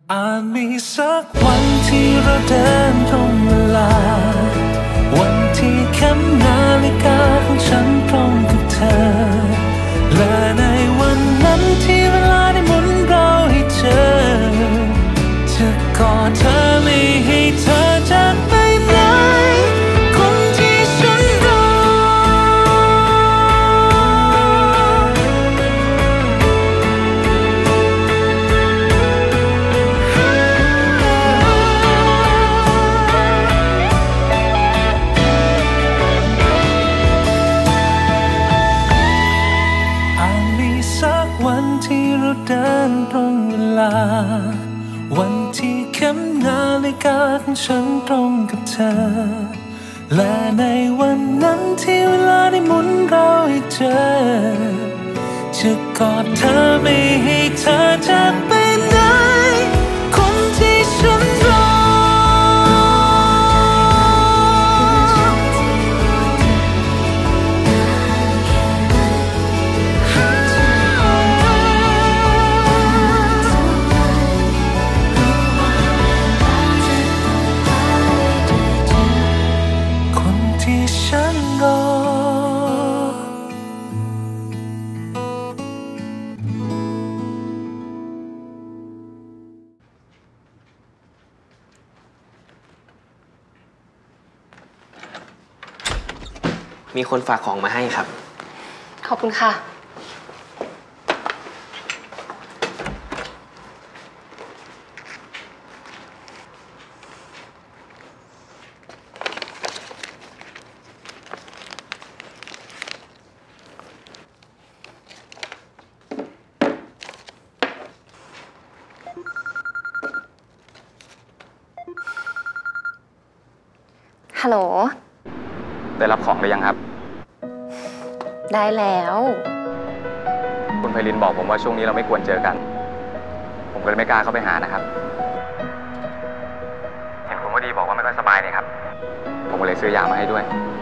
อาจมีสักวันที่เราเดินตรงเวลาวันที่เข็มนาฬิกาของฉันตรงกับเธอและในวันนั้นที่เวลาได้หมุนเราให้เจอจะกอดเธอไม่ให้เธอจากไปไหนคนที่ฉันรอวันที่เราเดินตรงเวลาวันที่เข็มนาฬิกาของฉันตรงกับเธอและในวันนั้นที่เวลาได้หมุนเราให้เจอจะกอดเธอไม่ให้เธอจากไปไหนคนที่ฉันรอมีคนฝากของมาให้ครับขอบคุณค่ะฮัลโหลได้รับของหรือยังครับได้แล้วคุณไพลินบอกผมว่าช่วงนี้เราไม่ควรเจอกันผมก็เลยไม่กล้าเข้าไปหานะครับเห็นคุณวดีบอกว่าไม่ค่อยสบายนี่ครับผมก็เลยซื้อยามาให้ด้วย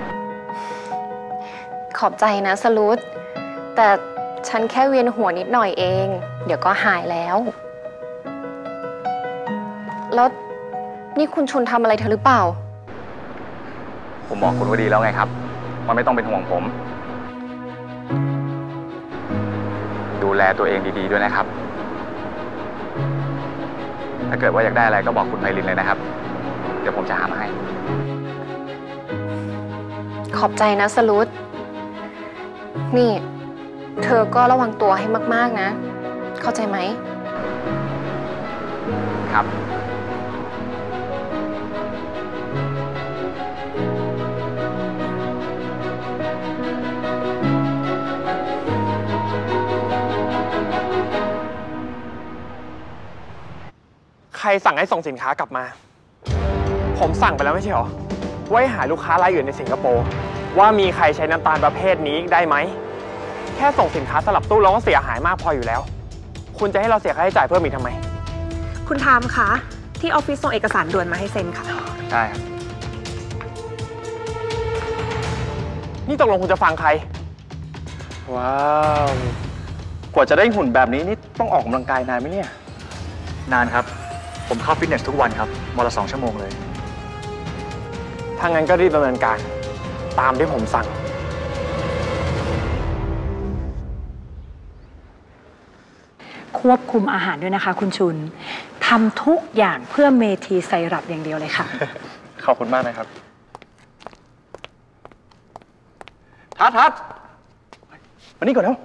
ขอบใจนะสรุตแต่ฉันแค่เวียนหัวนิดหน่อยเองเดี๋ยวก็หายแล้วแล้วนี่คุณชุนทำอะไรเธอหรือเปล่าผมบอกคุณวดีแล้วไงครับว่าไม่ต้องเป็นห่วงผมดูแลตัวเองดีๆด้วยนะครับถ้าเกิดว่าอยากได้อะไรก็บอกคุณไพลินเลยนะครับเดี๋ยวผมจะหามาให้ขอบใจนะสรุตนี่เธอก็ระวังตัวให้มากๆนะเข้าใจไหมครับใครสั่งให้ส่งสินค้ากลับมาผมสั่งไปแล้วไม่ใช่หรอว่าให้หาลูกค้ารายอื่นในสิงคโปร์ว่ามีใครใช้น้ำตาลประเภทนี้ได้ไหมแค่ส่งสินค้าสลับตู้เราก็เสียหายมากพออยู่แล้วคุณจะให้เราเสียค่าใช้จ่ายเพิ่มอีกทำไมคุณทามคะที่ออฟฟิศส่งเอกสารด่วนมาให้เซ็นค่ะได้ครับนี่ตกลงคุณจะฟังใครว้าวกว่าจะได้หุ่นแบบนี้นี่ต้องออกกำลังกายนานไหมเนี่ยนานครับผมเข้าฟิตเนสทุกวันครับวันละ2 ชั่วโมงเลยถ้างั้นก็รีบดำเนินการตามที่ผมสั่งควบคุมอาหารด้วยนะคะคุณชุนทำทุกอย่างเพื่อเมทีไซรัปอย่างเดียวเลยค่ะขอบคุณมากนะครับทัดมานี่ก่อนแล้ว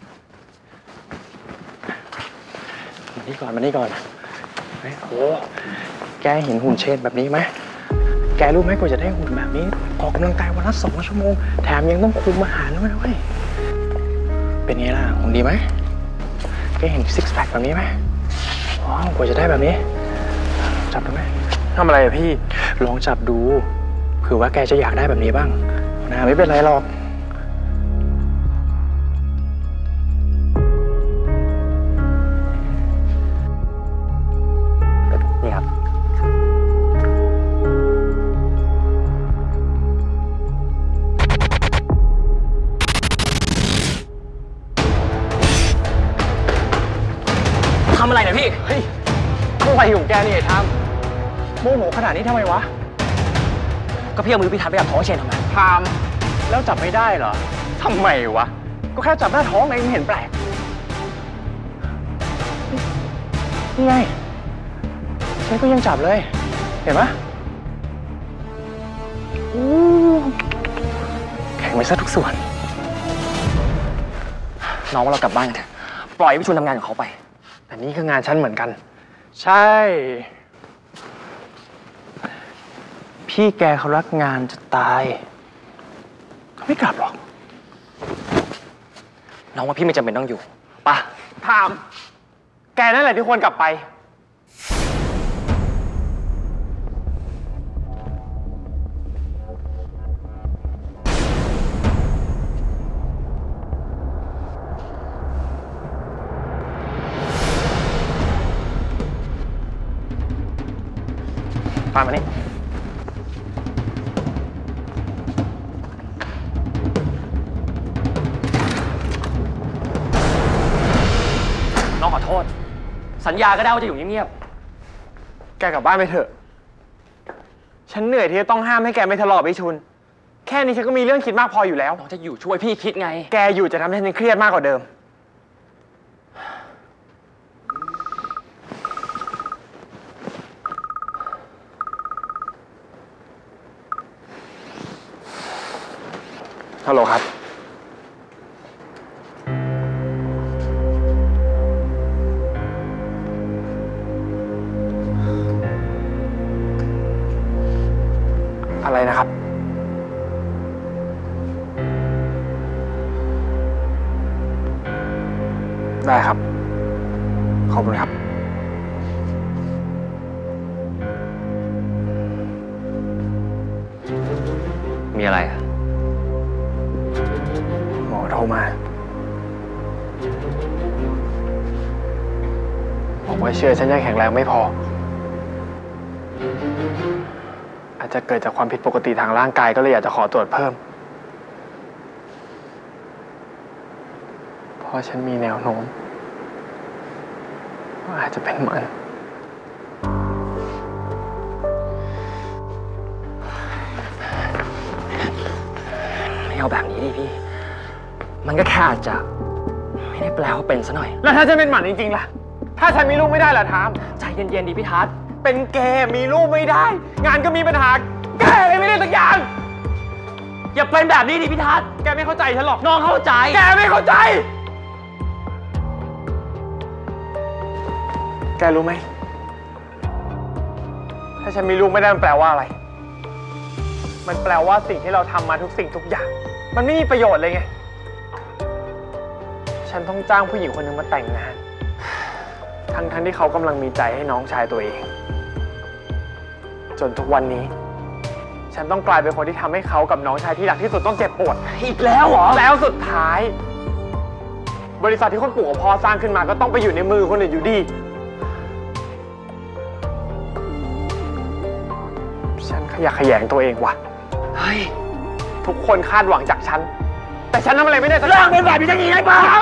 มานี่ก่อนโอ้แกเห็นหุ่นเชนแบบนี้ไหมแกรู้ไหมกว่าจะได้หุ่นแบบนี้ออกกำลังกายวันละ2 ชั่วโมงแถมยังต้องคุมอาหารด้วยนะเว้ยเป็นไงล่ะหุ่นดีไหมแกเห็นซิกแพคแบบนี้ไหมว้าวกว่าจะได้แบบนี้จับดูไหมทำอะไรอะพี่ลองจับดูเผื่อว่าแกจะอยากได้แบบนี้บ้างนะไม่เป็นไรหรอกนี่ครับทำอะไรเนี่ยพี่เฮ้ยอะไรของแกนี่ไอ้ทามโมโหขนาดนี้ทำไมวะก็พี่เอามือพี่ทัดไปจับท้องเชนทำไมทามแล้วจับไม่ได้เหรอทำไมวะก็แค่จับหน้าท้องเองไม่เห็นแปลกนี่ไงเชนก็ยังจับเลยเห็นไหมแข็งไปซะทุกส่วนน้องว่าเรากลับบ้านกันเถอะปล่อยพี่ชวนทำงานของเขาไปแต่นี่คืองานฉันเหมือนกันใช่พี่แกเขารักงานจะตายเขาไม่กลับหรอกน้องว่าพี่ไม่จำเป็นต้องอยู่ป่ะถามแกนั่นแหละที่ควรกลับไปตามมานี่น้องขอโทษสัญญาก็ได้ว่าจะอยู่เงียบแกกลับบ้านไปเถอะฉันเหนื่อยที่จะต้องห้ามให้แกไม่ทะเลาะกับพี่ชุนแค่นี้ฉันก็มีเรื่องคิดมากพออยู่แล้วน้องจะอยู่ช่วยพี่คิดไงแกอยู่จะทำให้ฉันเครียดมากกว่าเดิมฮัลโหลครับอะไรนะครับได้ครับขอบคุณครับมีอะไรอ่ะหมอโทรมาบอกว่าเชื่อฉันยังแข็งแรงไม่พออาจจะเกิดจากความผิดปกติทางร่างกายก็เลยอยากจะขอตรวจเพิ่มเพราะฉันมีแนวโน้มว่าอาจจะเป็นมันไม่เอาแบบนี้ดิพี่มันก็แค่อาจจะไม่ได้แปลว่าเป็นซะหน่อยแล้วถ้าฉันเป็นหมันจริงๆล่ะถ้าฉันมีลูกไม่ได้ล่ะทามใจเย็นๆดิพี่ทัศน์เป็นแกมีลูกไม่ได้งานก็มีปัญหาแกอะไรไม่ได้สักอย่างอย่าเป็นแบบนี้ดิพี่ทัศน์แกไม่เข้าใจฉันหรอกน้องเข้าใจแกไม่เข้าใจแกรู้ไหมถ้าฉันมีลูกไม่ได้มันแปลว่าอะไรมันแปลว่าสิ่งที่เราทำมาทุกสิ่งทุกอย่างมันไม่มีประโยชน์เลยไงฉันต้องจ้างผู้หญิงคนหนึ่งมาแต่งงานทั้งที่เขากำลังมีใจให้น้องชายตัวเองจนทุกวันนี้ฉันต้องกลายเป็นคนที่ทำให้เขากับน้องชายที่รักที่สุดต้องเจ็บปวดอีกแล้วเหรอแล้วสุดท้ายบริษัทที่คนปู่กับพ่อสร้างขึ้นมาก็ต้องไปอยู่ในมือคนอื่นอยู่ดีฉันขยะแขยงตัวเองว่ะเฮ้ยทุกคนคาดหวังจากฉันแต่ฉันทำอะไรไม่ได้สักอย่างเป็นแบบนี้จะยังไงบ้าง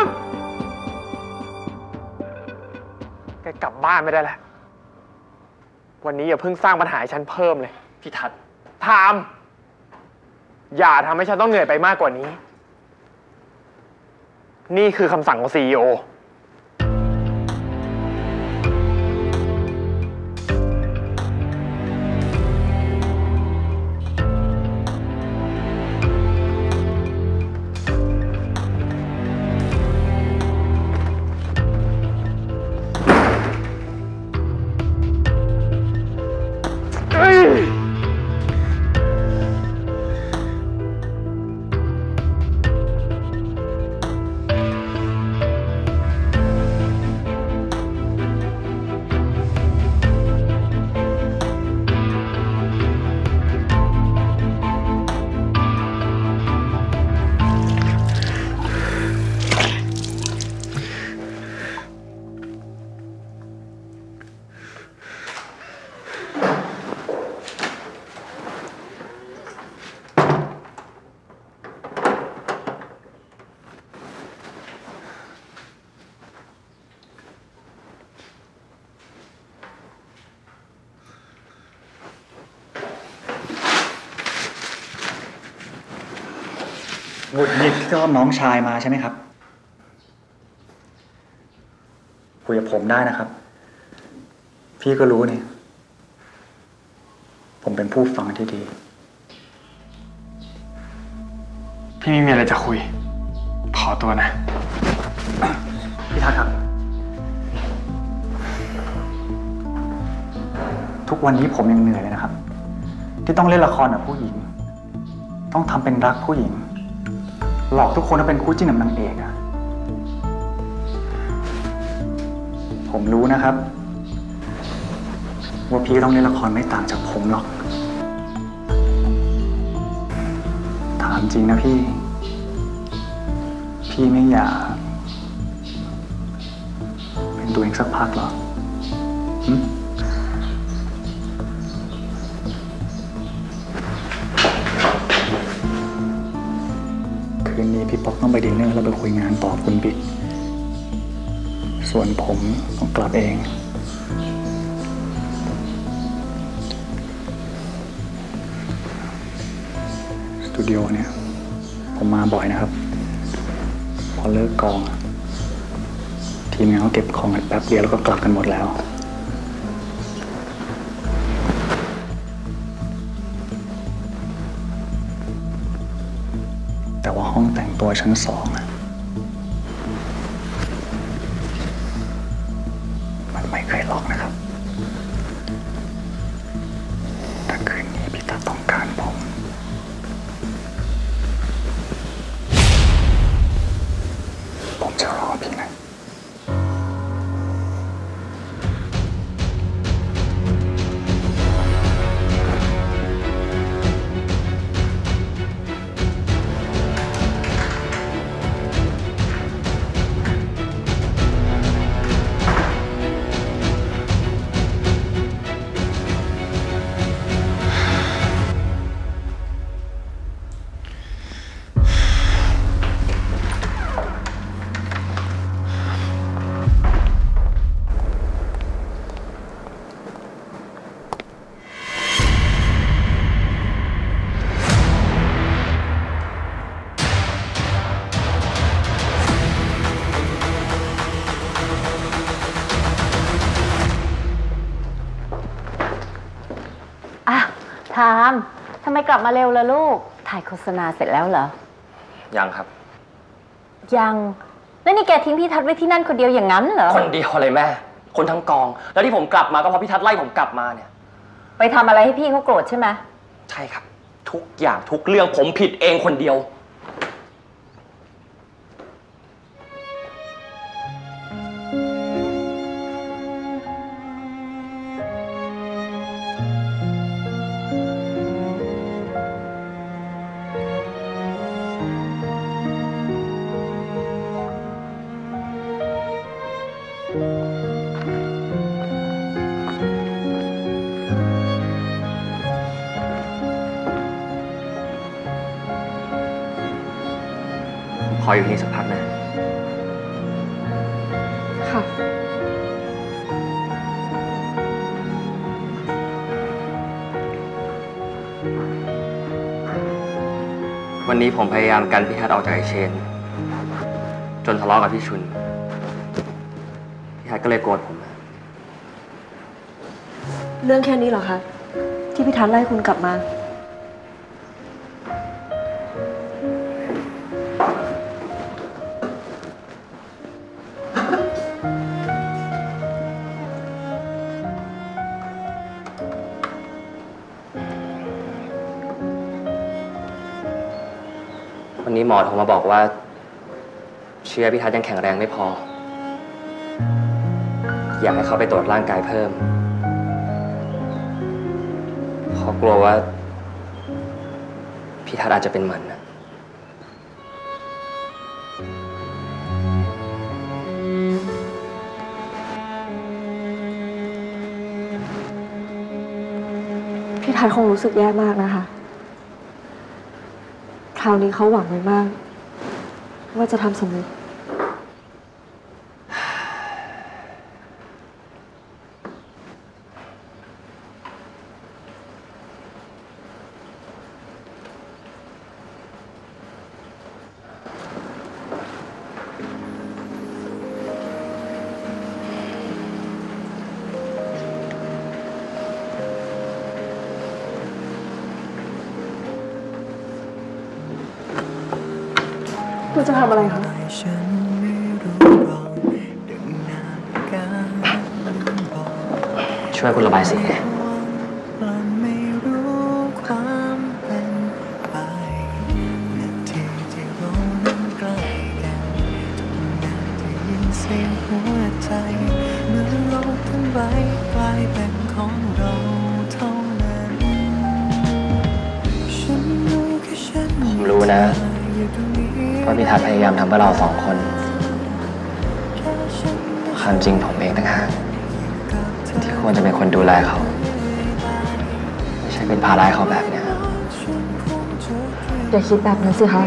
แกกลับบ้านไม่ได้แล้ววันนี้อย่าเพิ่งสร้างปัญหาให้ฉันเพิ่มเลยพี่ทัศน์ถามอย่าทำให้ฉันต้องเหนื่อยไปมากกว่านี้นี่คือคำสั่งของ CEO หงุดหงิดที่ต้อนน้องชายมาใช่ไหมครับคุยกับผมได้นะครับพี่ก็รู้นี่ผมเป็นผู้ฟังที่ดีพี่ไม่มีอะไรจะคุยขอตัวนะพี่ทัศน์ครับทุกวันนี้ผมยังเหนื่อยเลยนะครับที่ต้องเล่นละครกับผู้หญิงต้องทำเป็นรักผู้หญิงหลอกทุกคนว่าเป็นคู่จิ้นกับนางเอกอะผมรู้นะครับว่าพี่ต้องเล่นละครไม่ต่างจากผมหรอกถามจริงนะพี่ไม่อยากเป็นตัวเองสักพักหรอคืนนี้พี่ป๊อกต้องไปดินเนอร์แล้วไปคุยงานต่อคุณบิ๊กส่วนผมต้องกลับเองสตูดิโอเนี่ยผมมาบ่อยนะครับพอเลิกกองทีมงานเขาเก็บของกันแป๊บเดียวแล้วก็กลับกันหมดแล้วแต่ว่าห้องแต่งตัวชั้น2มันไม่เคยล็อกนะครับถ้าคืนนี้พี่ตาต้องการผมจะรอพี่นะทามทำไมกลับมาเร็วล่ะลูกถ่ายโฆษณาเสร็จแล้วเหรอยังครับยังแล้วนี่แกทิ้งพี่ทัศน์ไว้ที่นั่นคนเดียวอย่างนั้นเหรอคนเดียวเลยแม่คนทั้งกองแล้วที่ผมกลับมาก็เพราะพี่ทัศน์ไล่ผมกลับมาเนี่ยไปทำอะไรให้พี่เขาโกรธใช่ไหมใช่ครับทุกอย่างทุกเรื่องผมผิดเองคนเดียวขออยู่นี่สักพักนะค่ะวันนี้ผมพยายามกันพี่ทัศน์ออกจากไอเชนจนทะเลาะกับพี่ชุนพี่ทัศน์ก็เลยโกรธผมเรื่องแค่นี้เหรอคะที่พี่ทัศน์ไล่คุณกลับมาวันนี้หมอโทรมาบอกว่าเชื้อพี่ทัศน์ยังแข็งแรงไม่พออยากให้เขาไปตรวจร่างกายเพิ่มเขากลัวว่าพี่ทัศน์อาจจะเป็นเหมือนนะพี่ทัศน์คงรู้สึกแย่มากนะคะคราวนี้เขาหวังไว้มากว่าจะทำสำเร็จคุณจะทำอะไรคะช่วยคุณระบายสีผมรู้นะว่าพี่ทัศน์พยายามทำเพื่อเราสองคนความจริงผมเองต่างหากที่ควรจะเป็นคนดูแลเขาไม่ใช่เป็นภาระเขาแบบเนี้ยอย่าคิดแบบนั้นสิคะ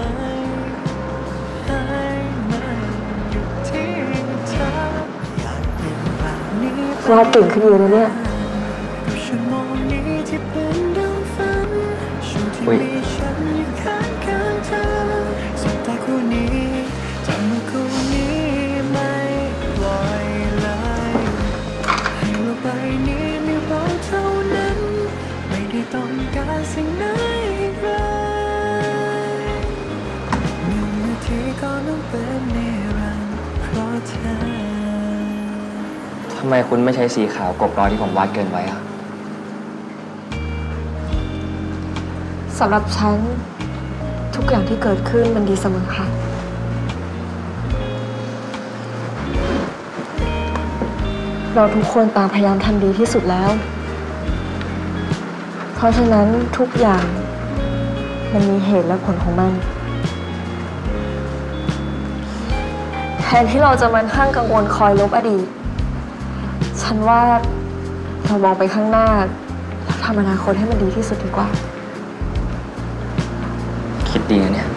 เราตื่นขึ้นอยู่แล้วเนี่ยอุ๊ยทำไมคุณไม่ใช้สีขาวกบรอยที่ผมวาดเกินไว้อะสำหรับฉันทุกอย่างที่เกิดขึ้นมันดีเสมอค่ะเราทุกคนต่างพยายามทำดีที่สุดแล้วเพราะฉะนั้นทุกอย่างมันมีเหตุและผลของมันแทนที่เราจะมานั่งกังวลคอยลบอดีตฉันว่าเรามองไปข้างหน้าแล้วทำอนาคตให้มันดีที่สุดดีกว่าคิดดีนะเนี่ย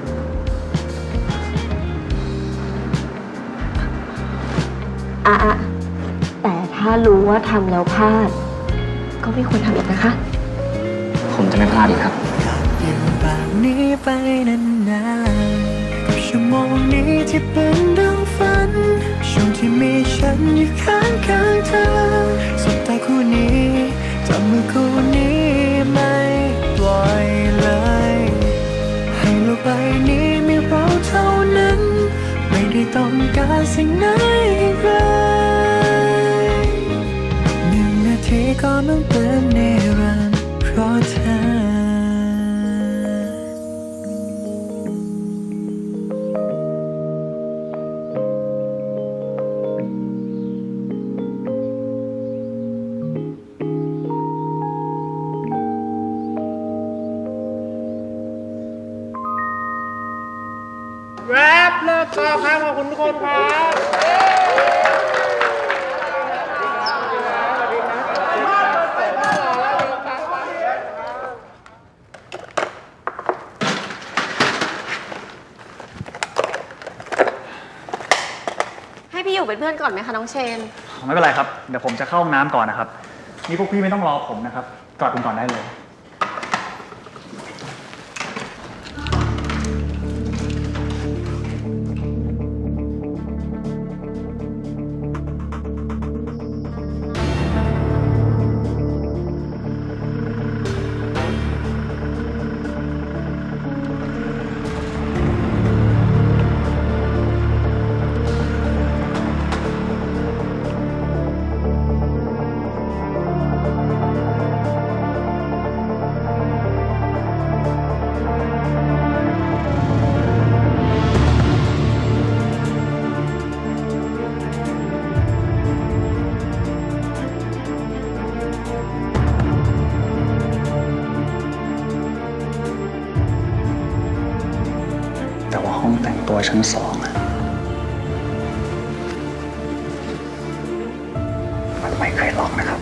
แต่ถ้ารู้ว่าทำแล้วพลาดก็ไม่ควรทำอีกนะคะผมจะไม่พลาดอีกครับอยู่แบบนี้ไปนานๆกับชั่วโมงนี้ที่เป็นดังฝันช่วงที่มีฉันอยู่ข้างเธอสบตาคู่นี้จับมือคู่นี้ไม่ปล่อยเลยให้โลกใบนี้มีเราเท่านั้นไม่ได้ต้องการสิ่งไหนอีกเลย1 นาทีก็ต้องเป็นนิรันดร์เพราะเธอแรปเลิกกอล์ฟครับขอบคุณทุกคนครับให้พี่อยู่เป็นเพื่อนก่อนไหมคะน้องเชนไม่เป็นไรครับ เดี๋ยวผมจะเข้าห้องน้ำก่อนนะครับ นี่พวกพี่ไม่ต้องรอผมนะครับกอดกันก่อนได้เลยแต่ว่าห้องแต่งตัวชั้น2มันไม่เคยล็อกนะครับ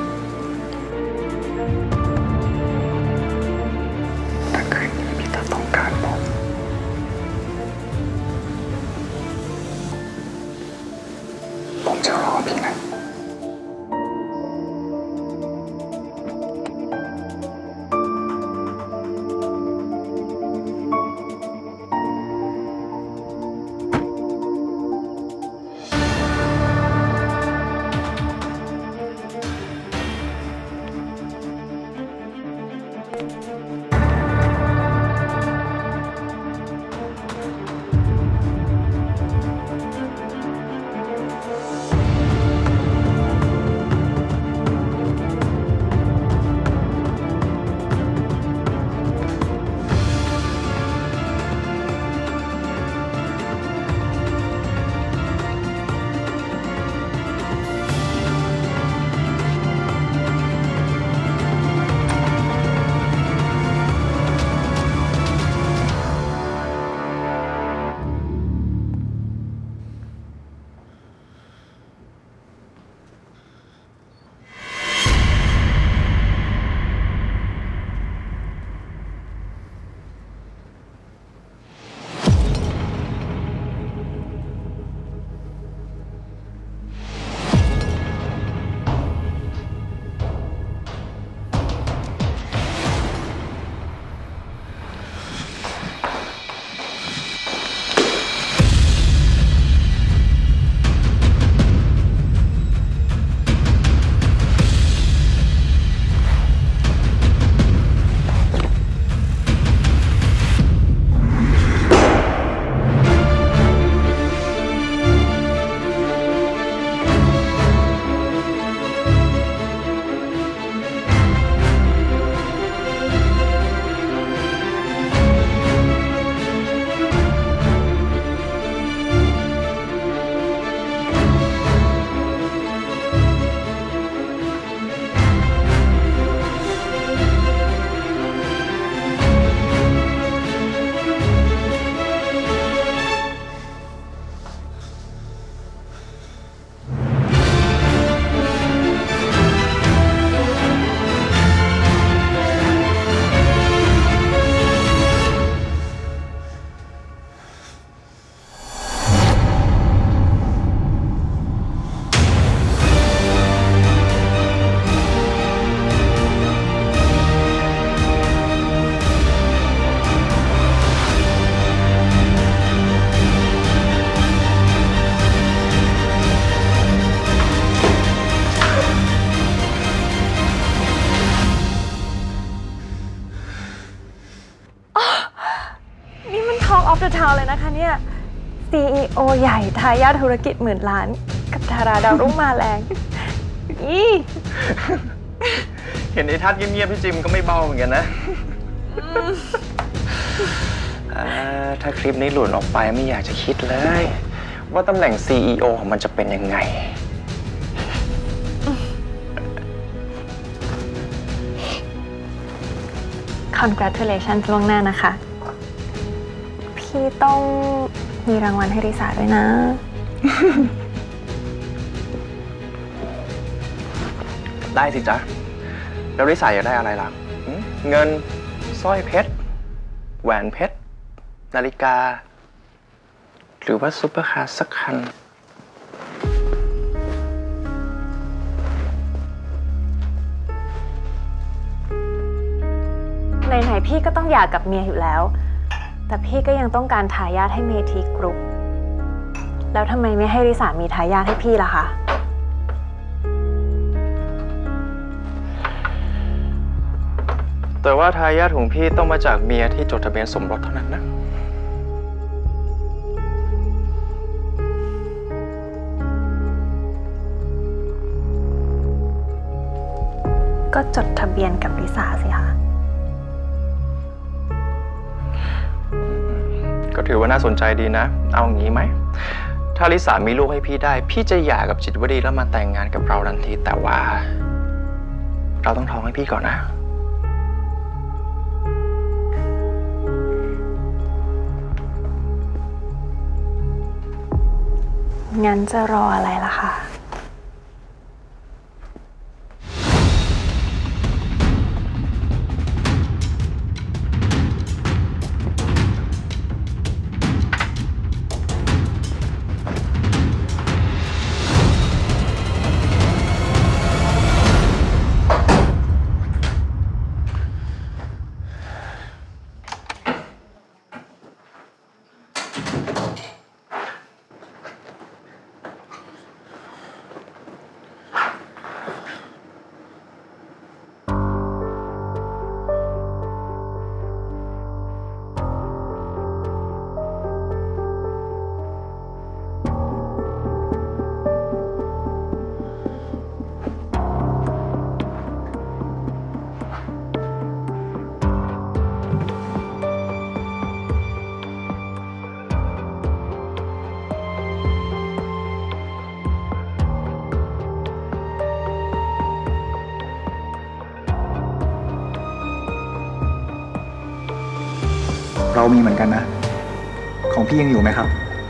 ถ้าคืนนี้พี่ตาต้องการผมจะรอพี่นะ Talk of the Town เลยนะคะเนี่ย CEO ใหญ่ทายาทธุรกิจ10,000 ล้านกับดาราดาวรุ่งมาแรงเห็นไอ้ทัดเงียบๆพี่จิมก็ไม่เบาเหมือนกันนะ ถ้าคลิปนี้หลุดออกไปไม่อยากจะคิดเลย ว่าตำแหน่ง CEO ของมันจะเป็นยังไง Congratulations ล่วงหน้านะคะ พี่ต้องมีรางวัลให้ริสาด้วยนะได้สิจ๊ะ แล้วริสาอยากได้อะไรล่ะ เงินสร้อยเพชรแหวนเพชรนาฬิกา หรือว่าซุปเปอร์คาร์สักคันไหนๆพี่ก็ต้องหย่ากับเมียอยู่แล้ว แต่พี่ก็ยังต้องการทายาทให้เมทีกรุ๊ปแล้วทำไมไม่ให้ริสามีทายาทให้พี่ล่ะคะแต่ว่าทายาทของพี่ต้องมาจากเมียที่จดทะเบียนสมรสเท่านั้นนะก็จดทะเบียนกับริสาสิคะก็ถือว่าน่าสนใจดีนะ เอางี้ไหม ถ้าลิสามีลูกให้พี่ได้ พี่จะหย่ากับจิตรวดีแล้วมาแต่งงานกับเราทันที แต่ว่า เราต้องท้องให้พี่ก่อนนะงั้นจะรออะไรล่ะคะเรามีเหมือนกันนะ ของพี่ยังอยู่ไหมครับ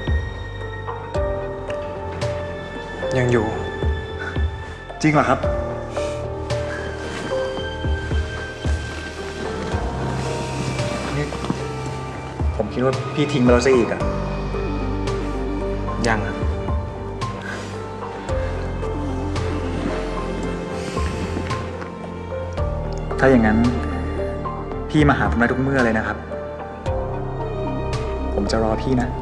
ยังอยู่จริงเหรอครับ นี่ผมคิดว่าพี่ทิ้งไปแล้วซะอีกอะยังอะถ้าอย่างนั้นพี่มาหาผมได้ทุกเมื่อเลยนะครับ ผมจะรอพี่นะ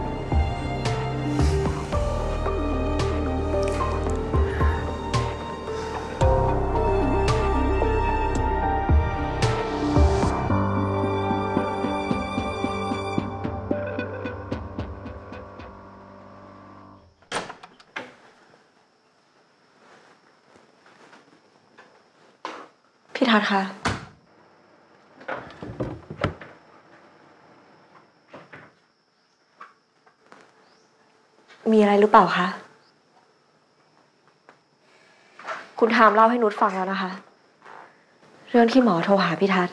พี่ทัศน์คะ มีอะไรหรือเปล่าคะ คุณทามเล่าให้นุชฟังแล้วนะคะ เรื่องที่หมอโทรหาพี่ทัศน์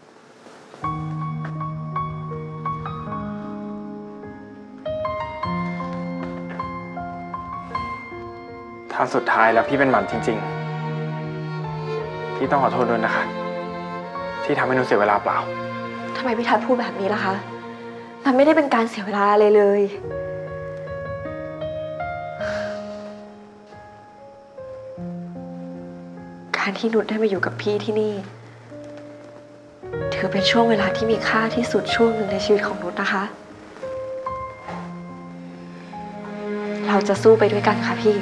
ถ้าสุดท้ายแล้วพี่เป็นหมันจริงๆ พี่ต้องขอโทษด้วยนะคะ ที่ทำให้หนูเสียเวลาเปล่าทำไมพี่ทัศน์พูดแบบนี้ล่ะคะ มันไม่ได้เป็นการเสียเวลาอะไรเลย การที่นุชได้มาอยู่กับพี่ที่นี่ ถือเป็นช่วงเวลาที่มีค่าที่สุดช่วงหนึ่งในชีวิตของนุชนะคะ เราจะสู้ไปด้วยกันค่ะพี่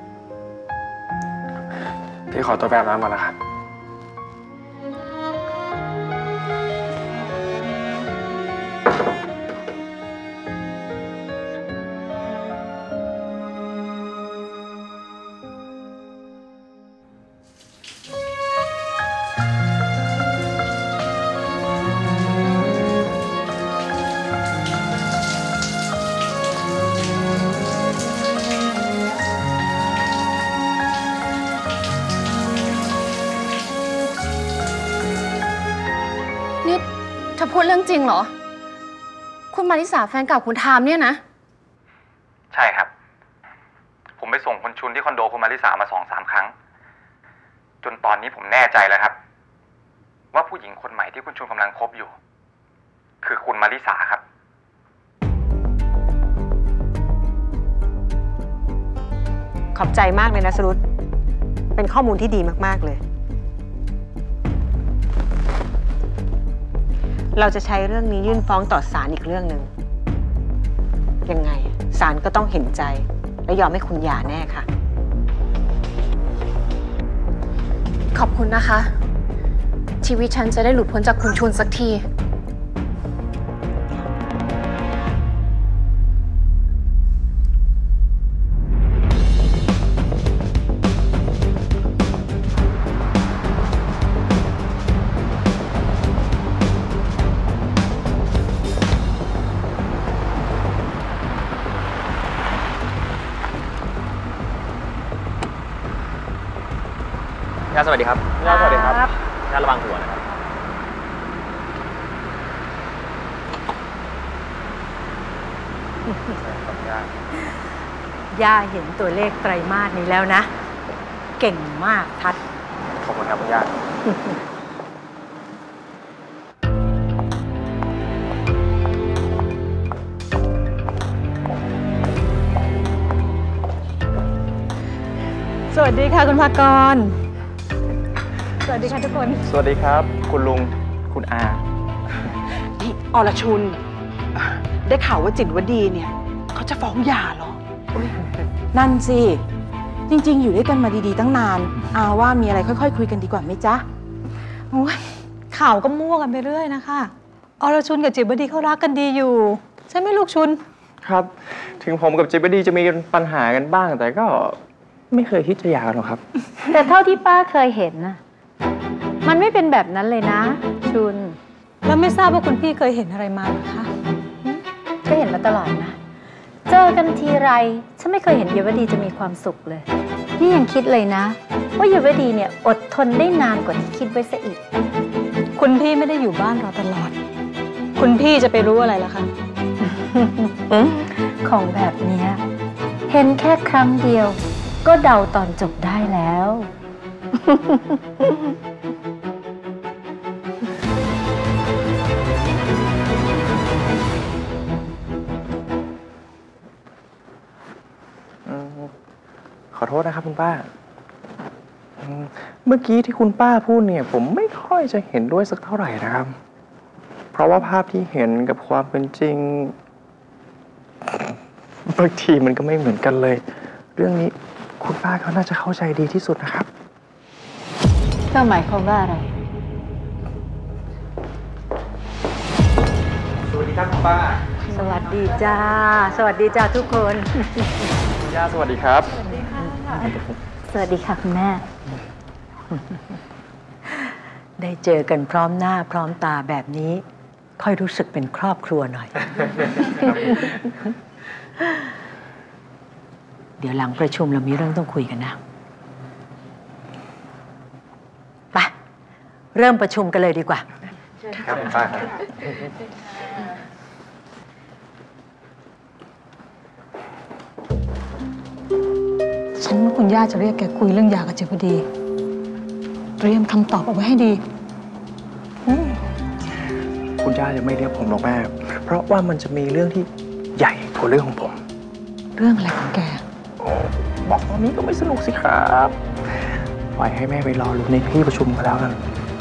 พี่ขอตัวไปอาบน้ำก่อนนะคะนี่เธอพูดเรื่องจริงเหรอ คุณมาริสาแฟนเก่าคุณทามเนี่ยนะใช่ครับ ผมไปส่งคุณชุนที่คอนโดคุณมาริสามา2-3 ครั้ง จนตอนนี้ผมแน่ใจแล้วครับ ว่าผู้หญิงคนใหม่ที่คุณชุนกำลังคบอยู่ คือคุณมาริสาครับขอบใจมากเลยนะสรุตเป็นข้อมูลที่ดีมากๆเลย เราจะใช้เรื่องนี้ยื่นฟ้องต่อศาลอีกเรื่องหนึ่งยังไงศาลก็ต้องเห็นใจและยอมให้คุณหย่าแน่ค่ะขอบคุณนะคะ ชีวิตฉันจะได้หลุดพ้นจากคุณชุนสักทีญาติสวัสดีครับญาติสวัสดีครับญาติระวังหัวนะครับย่าเห็นตัวเลขไตรมาสนี้แล้วนะ เก่งมากทัดขอบคุณครับคุณย่าสวัสดีค่ะคุณภากร สวัสดีค่ะทุกคนสวัสดีครับ คุณลุง คุณอานี่อรชุน ได้ข่าวว่าจิตรวดีเนี่ยเขาจะฟ้องหย่าเหรอนั่นสิ จริงๆ อยู่ด้วยกันมาดีๆตั้งนานอาว่ามีอะไรค่อยๆคุยกันดีกว่าไหมจ๊ะโอ้ยข่าวก็มั่วกันไปเรื่อยนะคะอรชุนกับจิตรวดีเขารักกันดีอยู่ ใช่ไหมลูกชุนครับ ถึงผมกับจิบดีจะมีปัญหากันบ้าง แต่ก็ไม่เคยคิดจะหย่ากันหรอกครับแต่เท่าที่ป้าเคยเห็นนะมันไม่เป็นแบบนั้นเลยนะชุนแล้วไม่ทราบว่าคุณพี่เคยเห็นอะไรมาหรือคะก็เห็นมาตลอดนะ เจอกันทีไรฉันไม่เคยเห็นเยาวดีจะมีความสุขเลย นี่ยังคิดเลยนะ ว่าเยาวดีเนี่ยอดทนได้นานกว่าที่คิดไว้ซะอีกคุณพี่ไม่ได้อยู่บ้านเราตลอด คุณพี่จะไปรู้อะไรล่ะคะของแบบเนี้ยเห็นแค่ครั้งเดียวก็เดาตอนจบได้แล้วขอโทษนะครับคุณป้า เมื่อกี้ที่คุณป้าพูดเนี่ย ผมไม่ค่อยจะเห็นด้วยสักเท่าไหร่นะครับ เพราะว่าภาพที่เห็นกับความเป็นจริงบางทีมันก็ไม่เหมือนกันเลย เรื่องนี้คุณป้าเขาน่าจะเข้าใจดีที่สุดนะครับก็หมายความว่าอะไรสวัสดีครับคุณป้าสวัสดีจ้า สวัสดีจ้าทุกคนคุณย่าสวัสดีครับสวัสดีค่ะคุณแม่ได้เจอกันพร้อมหน้าพร้อมตาแบบนี้ ค่อยรู้สึกเป็นครอบครัวหน่อย เดี๋ยวหลังประชุมเรามีเรื่องต้องคุยกันนะ ไป เริ่มประชุมกันเลยดีกว่าครับคุณป้าครับฉันว่าคุณย่าจะเรียกแกคุยเรื่องยากับเจพอดี เตรียมคำตอบเอาไว้ให้ดีคุณย่าจะไม่เรียกผมหรอกแม่ เพราะว่ามันจะมีเรื่องที่ใหญ่กว่าเรื่องของผมเรื่องอะไรของแกบอกตอนนี้ก็ไม่สนุกสิครับปล่อยให้แม่ไปรอรู้ในที่ประชุมก็แล้วกัน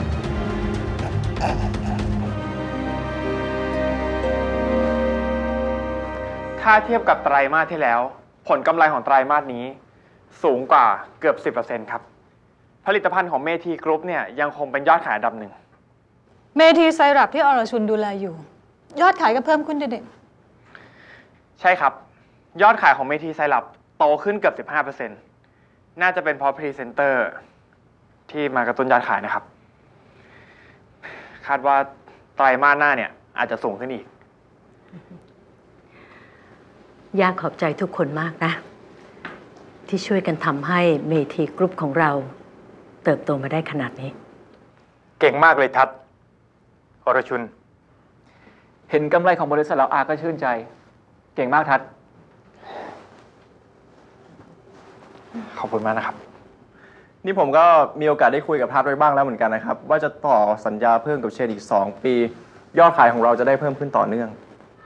ถ้าเทียบกับไตรมาสที่แล้ว ผลกำไรของไตรมาสนี้ สูงกว่าเกือบ 10% ครับ ผลิตภัณฑ์ของเมทีกรุ๊ปเนี่ยยังคงเป็นยอดขายอันดับหนึ่งเมทีไซรัปที่อรชุนดูแลอยู่ ยอดขายก็เพิ่มขึ้นเด่นใช่ครับ ยอดขายของเมทีไซรัปโตขึ้นเกือบ 15%น่าจะเป็นเพราะพรีเซนเตอร์ที่มากระตุ้นยอดขายนะครับ คาดว่าไตรมาสหน้าเนี่ยอาจจะสูงขึ้นอีกย่าขอบใจทุกคนมากนะ ที่ช่วยกันทำให้เมทีกรุ๊ปของเราเติบโตมาได้ขนาดนี้เก่งมากเลยทัศน์อรชุนเห็นกำไรของบริษัทแล้วอาก็ชื่นใจ เก่งมากทัศน์ขอบคุณมากนะครับ นี่ผมก็มีโอกาสได้คุยกับทัศน์ไว้บ้างแล้วเหมือนกันนะครับว่าจะต่อสัญญาเพิ่มกับเชนอีก2 ปี ยอดขายของเราจะได้เพิ่มขึ้นต่อเนื่อง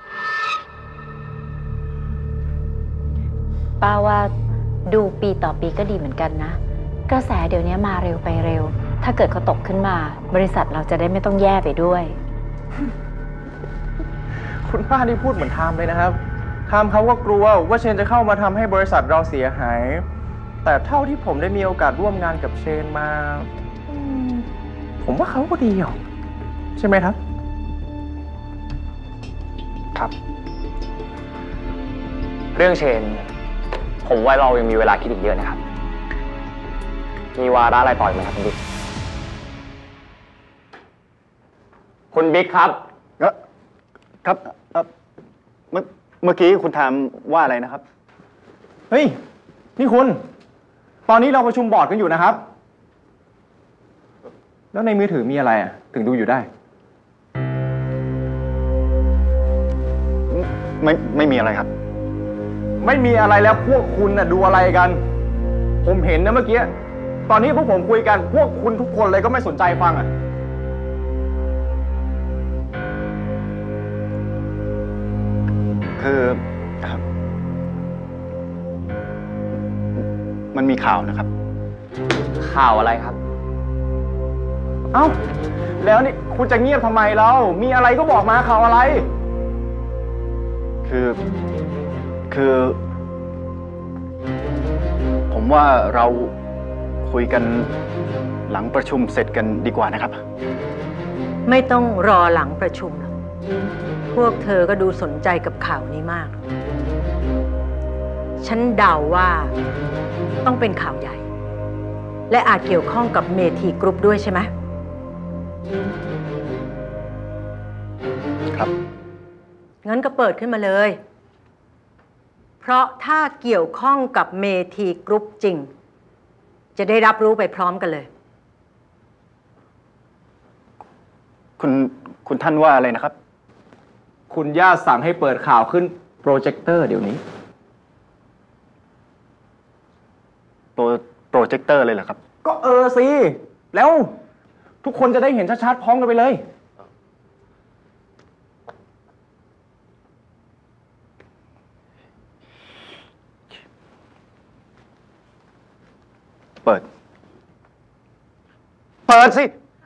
ป้าว่าดูปีต่อปีก็ดีเหมือนกันนะกระแสเดี๋ยวนี้มาเร็วไปเร็ว ถ้าเกิดเขาตกขึ้นมาบริษัทเราจะได้ไม่ต้องแย่ไปด้วยคุณป้านี่พูดเหมือนไทม์เลยนะครับไทม์เขาก็กลัวว่าเชนจะเข้ามาทำให้บริษัทเราเสียหายแต่เท่าที่ผมได้มีโอกาสร่วมงานกับเชนมาผมว่าเขาก็ดีหรอกใช่ไหมครับครับ เรื่องเชนผมว่าเรายังมีเวลาคิดอีกเยอะนะครับมีวาระอะไรต่อไหมครับคุณบิ๊กครับครับเมื่อกี้คุณถามว่าอะไรนะครับเฮ้ยนี่คุณตอนนี้เราประชุมบอร์ดกันอยู่นะครับแล้วในมือถือมีอะไรอ่ะถึงดูอยู่ได้ไม่มีอะไรครับไม่มีอะไรแล้วพวกคุณน่ะดูอะไรกันผมเห็นนะเมื่อกี้ตอนนี้พวกผมคุยกันพวกคุณทุกคนเลยก็ไม่สนใจฟังอ่ะคือมันมีข่าวนะครับข่าวอะไรครับเอ้าแล้วนี่คุณจะเงียบทำไมเรามีอะไรก็บอกมาข่าวอะไรคือผมว่าเราคุยกันหลังประชุมเสร็จกันดีกว่านะครับไม่ต้องรอหลังประชุมหรอกพวกเธอก็ดูสนใจกับข่าวนี้มาก ฉันเดาว่าต้องเป็นข่าวใหญ่และอาจเกี่ยวข้องกับเมทีกรุ๊ปด้วยใช่ไหมครับงั้นก็เปิดขึ้นมาเลยเพราะถ้าเกี่ยวข้องกับเมทีกรุ๊ปจริงจะได้รับรู้ไปพร้อมกันเลยคุณท่านว่าอะไรนะครับคุณย่าสั่งให้เปิดข่าวขึ้นโปรเจคเตอร์เดี๋ยวนี้โปรเจคเตอร์เลยเหรอครับก็สิแล้วทุกคนจะได้เห็นชัดๆพร้อมกันไปเลยเปิดสิ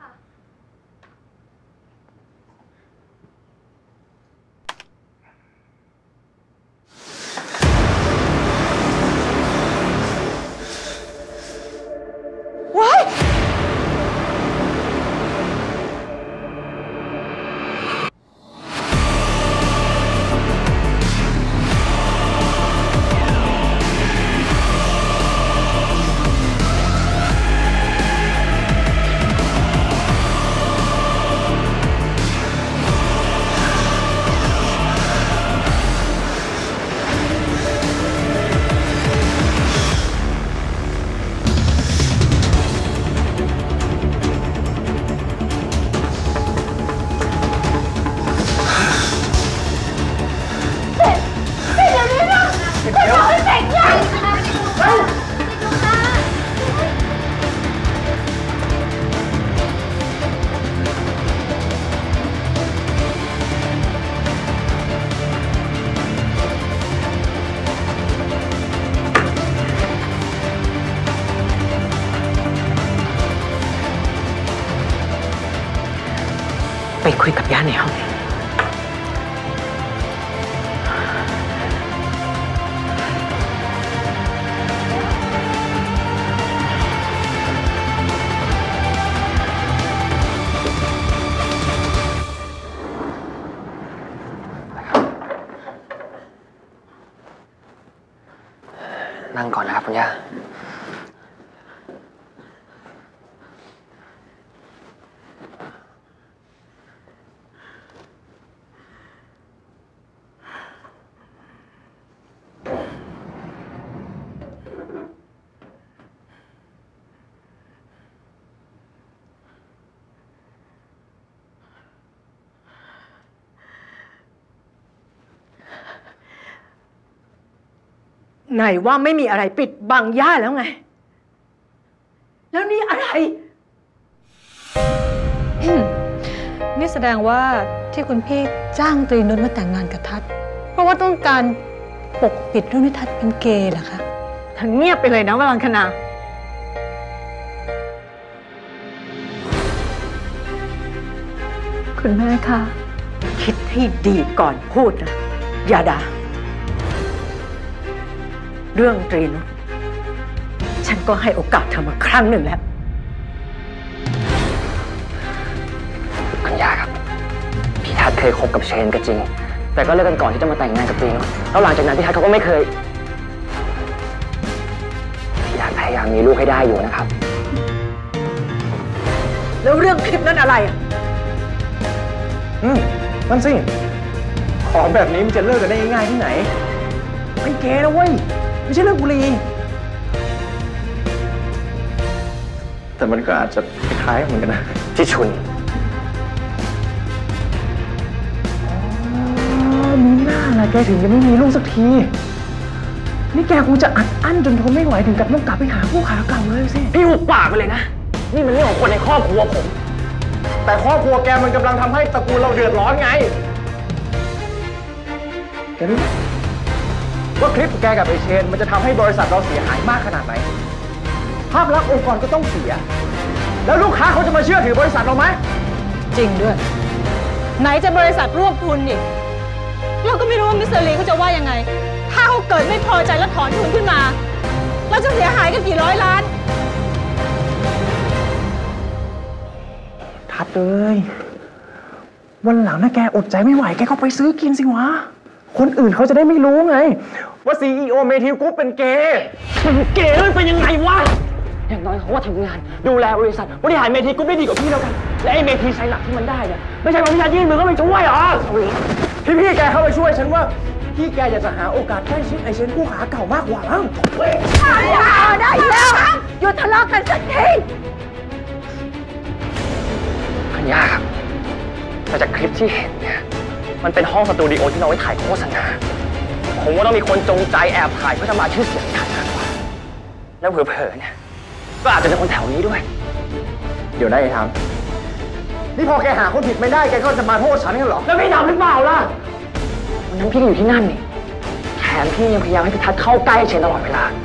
ว้ายไปคุยกับย่าในห้องนั่งก่อนนะครับคุณย่าไหนว่าไม่มีอะไรปิดบังย่าแล้วไง แล้วนี่อะไรนี่แสดงว่าที่คุณพี่จ้างตรีนุชมาแต่งงานกับทัศน์เพราะว่าต้องการปกปิดเรื่องที่ทัศน์เป็นเกย์เหรอคะทั้งเงียบไปเลยนะวรังคณาคุณแม่คะคิดให้ดีก่อนพูดนะยาดาเรื่องตรีนุชฉันก็ให้โอกาสเธอมาครั้งหนึ่งแล้วคุณย่าครับพี่ทัศน์เคยคบกับเชนก็จริงแต่ก็เลิกกันก่อนที่จะมาแต่งงานกับตรีนุชแล้วหลังจากนั้นพี่ทัศน์เขาก็ไม่เคยพี่ทัศน์พยายามมีลูกให้ได้อยู่นะครับแล้วเรื่องคลิปนั้นอะไรอ่ะนั่นสิของแบบนี้มันจะเลิกกันได้ง่ายๆที่ไหนเป็นเกย์นะเว้ยไม่ใช่เรื่องบุหรี่แต่มันก็อาจจะคล้ายๆเหมือนกันนะที่ชุนมีหน้าละแกถึงยังไม่มีลูกสักทีนี่แกคงจะอัดอั้นจนทนไม่ไหวถึงกับต้องกลับไปหาผู้ขาเก่าเลยสิพี่หุบปากไปเลยนะนี่มันเรื่องของคนในครอบครัวผมแต่ครอบครัวแกมันกำลังทำให้ตระกูลเราเดือดร้อนไงแกรู้ไหมว่าคลิปแกกับไอเชนมันจะทำให้บริษัทเราเสียหายมากขนาดไหนภาพลักษณ์องค์กรก็ต้องเสียแล้วลูกค้าเขาจะมาเชื่อถือบริษัทเราไหมจริงด้วยไหนจะบริษัทรวบทุนอีกเราก็ไม่รู้ว่ามิสเตอร์ลีเขาจะว่ายังไงถ้าเขาเกิดไม่พอใจแล้วถอนทุนขึ้นมาเราจะเสียหายกันกี่ร้อยล้านทัดเลยวันหลังถ้าแกอดใจไม่ไหวแกก็ไปซื้อกินสิวะคนอื่นเขาจะได้ไม่รู้ไงว่า CEO เมทิลกรุ๊ปเป็นเกย์เกย์มันเป็นยังไงวะอย่างน้อยเขาว่าทำงานดูแลบริษัทบริหารเมทิลกรุ๊ปได้ดีกว่าพี่แล้วกันและไอ้เมทิลไซรัปที่มันได้เนี่ยไม่ใช่ว่าพี่ชายยื่นมือเข้าไปช่วยหรอพี่แกเข้าไปช่วยฉันว่าพี่แกอยากจะหาโอกาสใกล้ชิดไอเชนผู้ขาเก่ามากกว่ามั้งได้แล้วหยุดทะเลาะกันสักทีคุณย่าครับแต่จากคลิปที่เห็นเนี่ยมันเป็นห้องสตูดิโอที่เราไว้ถ่ายโฆษณาผมว่าต้องมีคนจงใจแอบถ่ายเพื่อทำลายชื่อเสียงทัศน์มากกว่าแล้วเผลอๆเนี่ยก็อาจจะเป็นคนแถวนี้ด้วยเดี๋ยวได้ทำนี่พอแกหาคนผิดไม่ได้แกก็จะมาโทษฉันกันเหรอแล้วพี่ทำหรือเปล่าล่ะวันนั้นพี่ก็อยู่ที่นั่นนี่แถมพี่ยังพยายามให้พี่ทัศน์เข้าใกล้เชนตลอดเวลา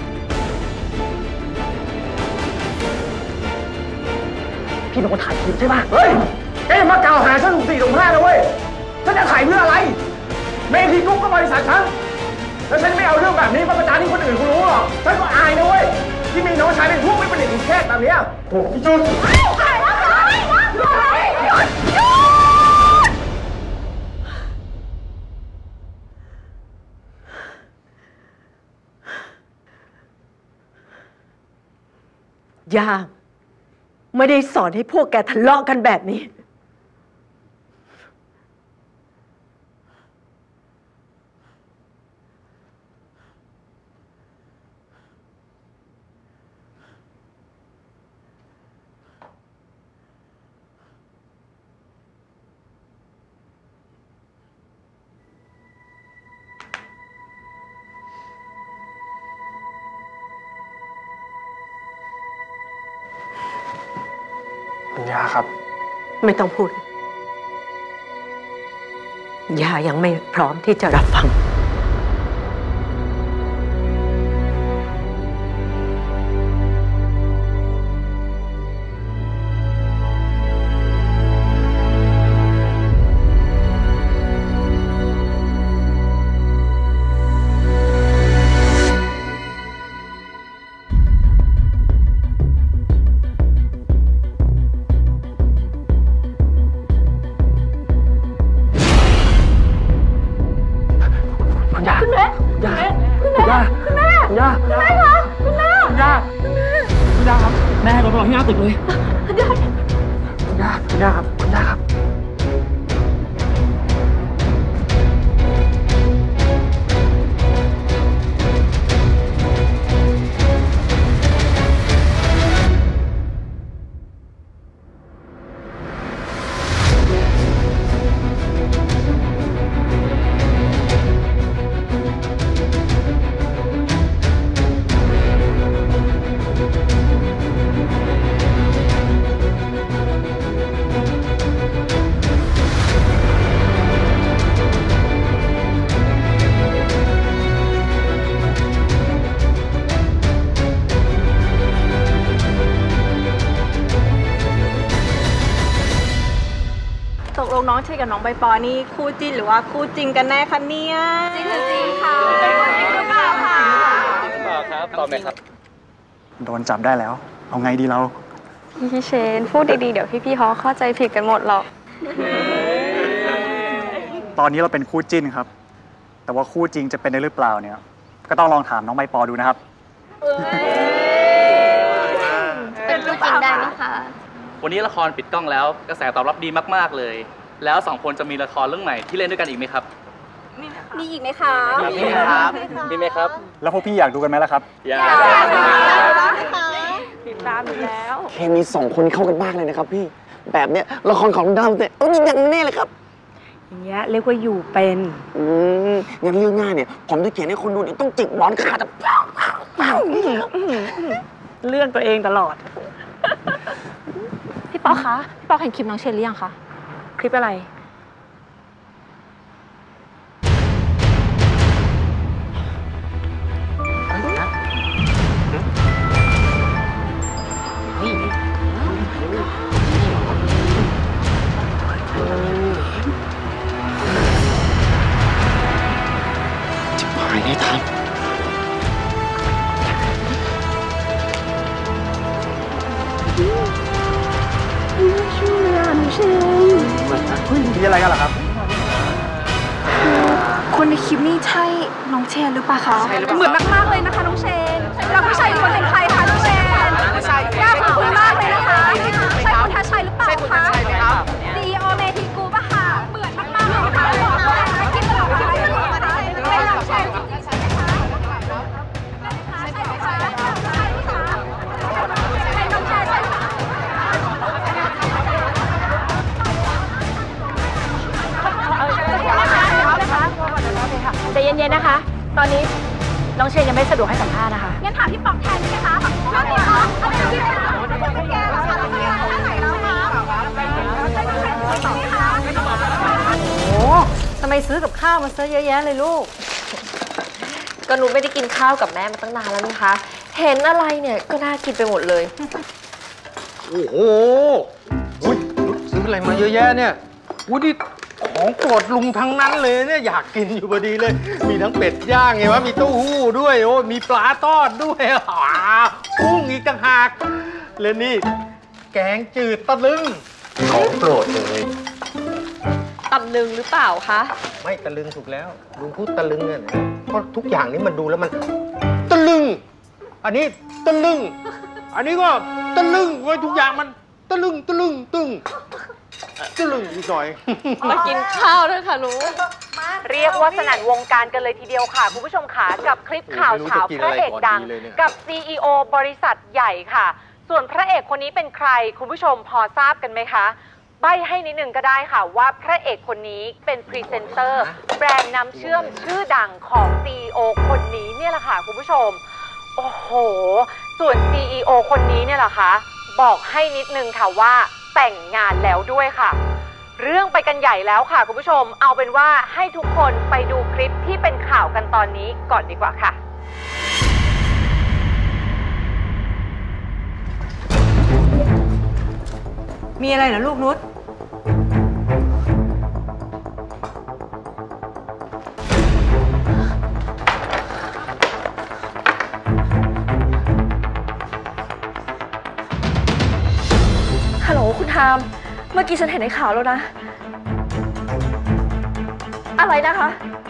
พี่เป็นคนถ่ายคลิปใช่ป่ะเฮ้ยแกมากล่าวหาฉันถูกสี่ถูกห้านะเว้ยฉันจะถ่ายเพื่ออะไรเมทิลกรุ๊ปก็บริษัทฉันแล้วฉันไม่เอาเรื่องแบบนี้มาประจานที่คนอื่นเขารู้หรอกฉันก็อายนะเว้ยที่มีน้องชายเป็นพวกไม่เป็นเด็กแค่แบบนี้โอ้พี่จุนย่าไม่ได้สอนให้พวกแกทะเลาะกันแบบนี้คุณย่าครับไม่ต้องพูดย่ายังไม่พร้อมที่จะรับฟังตึกเลยคุณย่าครับคุณย่าครับกลงน้องเชยกับน้องใบปอนี่คู่จิ้นหรือว่าคู่จริงกันแน่คะเนี่ยจริงค่ะเป็นคู่จริงหรือเปล่าคะครับตอบไหมครับโดนจับได้แล้ว เอาไงดีเราพี่เชนพูดดีๆเดี๋ยวพี่ๆเขาเข้าใจผิดกันหมดหรอกตอนนี้เราเป็นคู่จิ้นครับ แต่ว่าคู่จริงจะเป็นได้หรือเปล่าเนี่ย ก็ต้องลองถามน้องใบปอดูนะครับเป็นคู่จริงได้ไหมคะวันนี้ละครปิดกล้องแล้วกระแสตอบรับดีมากๆเลย แล้ว2 คนจะมีละครเรื่องใหม่ที่เล่นด้วยกันอีกไหมครับมีอีกไหมคะมีครับมีไหมครับแล้วพวกพี่อยากดูกันไหมล่ะครับอยากติดตามอยู่แล้วเคมี2 คนเข้ากันมากเลยนะครับพี่แบบเนี้ยละครของดาวเนี่ยอย่างแน่เลยครับอย่างเงี้ยเรียกว่าอยู่เป็นงั้นเรื่องหน้าเนี่ยผมจะเขียนให้คนดูเนี่ยต้องจิกหมอนขาดเลื่อนตัวเองตลอดพี่ป๊อกคะพี่ป๊อกเห็นคลิปน้องเชนหรือยังคะคลิปอะไรหายได้ทันมีอะไรกันเหรอครับคนในคลิปนี้ใช่น้องเชนหรือเปล่าคะเหมือนมากๆเลยนะคะน้องเชนแล้วผู้ชายคนเป็นใครคะน้องเชนยากขอบคุณมากเลยนะคะใช่คุณทัชชัยหรือเปล่าคะCEO เมทีกูป่ะค่ะเหมือนมากๆเลยค่ะบอกว่าคิดว่าเราไม่ได้เป็นน้องเชนจริงๆใช่ไหมคะใช่ไหมคะใช่ไหมคะใช่น้องเชนใช่ไหมคะใจเย็นๆนะคะ ตอนนี้น้องเชนยังไม่สะดวกให้สัมภาษณ์นะคะงั้นถามพี่ป๋องแทนได้ไหมคะน้องเชนอะไรที่เป็นคนแก่แล้วค่ะแล้วแค่ไหนแล้วคะโอ้ทำไมซื้อกับข้าวมาซะเยอะแยะเลยลูกก็หนูไม่ได้กินข้าวกับแม่มาตั้งนานแล้วนะคะ เห็นอะไรเนี่ยก็น่ากินไปหมดเลยโอ้โหซื้ออะไรมาเยอะแยะเนี่ยนี่ของโปรดลุงทั้งนั้นเลยเนี่ยอยากกินอยู่พอดีเลย มีทั้งเป็ดย่างไงวะมีเต้าหู้ด้วยโอ้มีปลาทอดด้วยกุ้งอีกต่างหากและนี่แกงจืดตะลึงของโปรดเลยตำลึงหรือเปล่าคะไม่ตะลึงถูกแล้วลุงพูดตะลึงเนี่ยเพราะทุกอย่างนี้มันดูแล้วมันตะลึงอันนี้ตะลึงอันนี้ก็ตะลึงไว้ทุกอย่างมันตะลึงตึงตะลึงอีกหน่อยมากินข้าวด้วยค่ะหนูเรียกว่าสนั่นวงการกันเลยทีเดียวค่ะคุณผู้ชมค่ะกับคลิปข่าวเฉาพระเอกดังกับ CEO บริษัทใหญ่ค่ะส่วนพระเอกคนนี้เป็นใครคุณผู้ชมพอทราบกันไหมคะใบ้ให้นิดนึงก็ได้ค่ะว่าพระเอกคนนี้เป็นพรีเซนเตอร์แบรนด์น้ำเชื่อมชื่อดังของ CEO คนนี้เนี่ยแหละค่ะคุณผู้ชมโอ้โหส่วน CEO คนนี้เนี่ยแหละค่ะบอกให้นิดนึงค่ะว่าแต่งงานแล้วด้วยค่ะเรื่องไปกันใหญ่แล้วค่ะคุณผู้ชมเอาเป็นว่าให้ทุกคนไปดูคลิปที่เป็นข่าวกันตอนนี้ก่อนดีกว่าค่ะมีอะไรเหรอลูกนุชฮัลโหลคุณทามเมื่อกี้ฉันเห็นในข่าวแล้วนะ อะไรนะคะ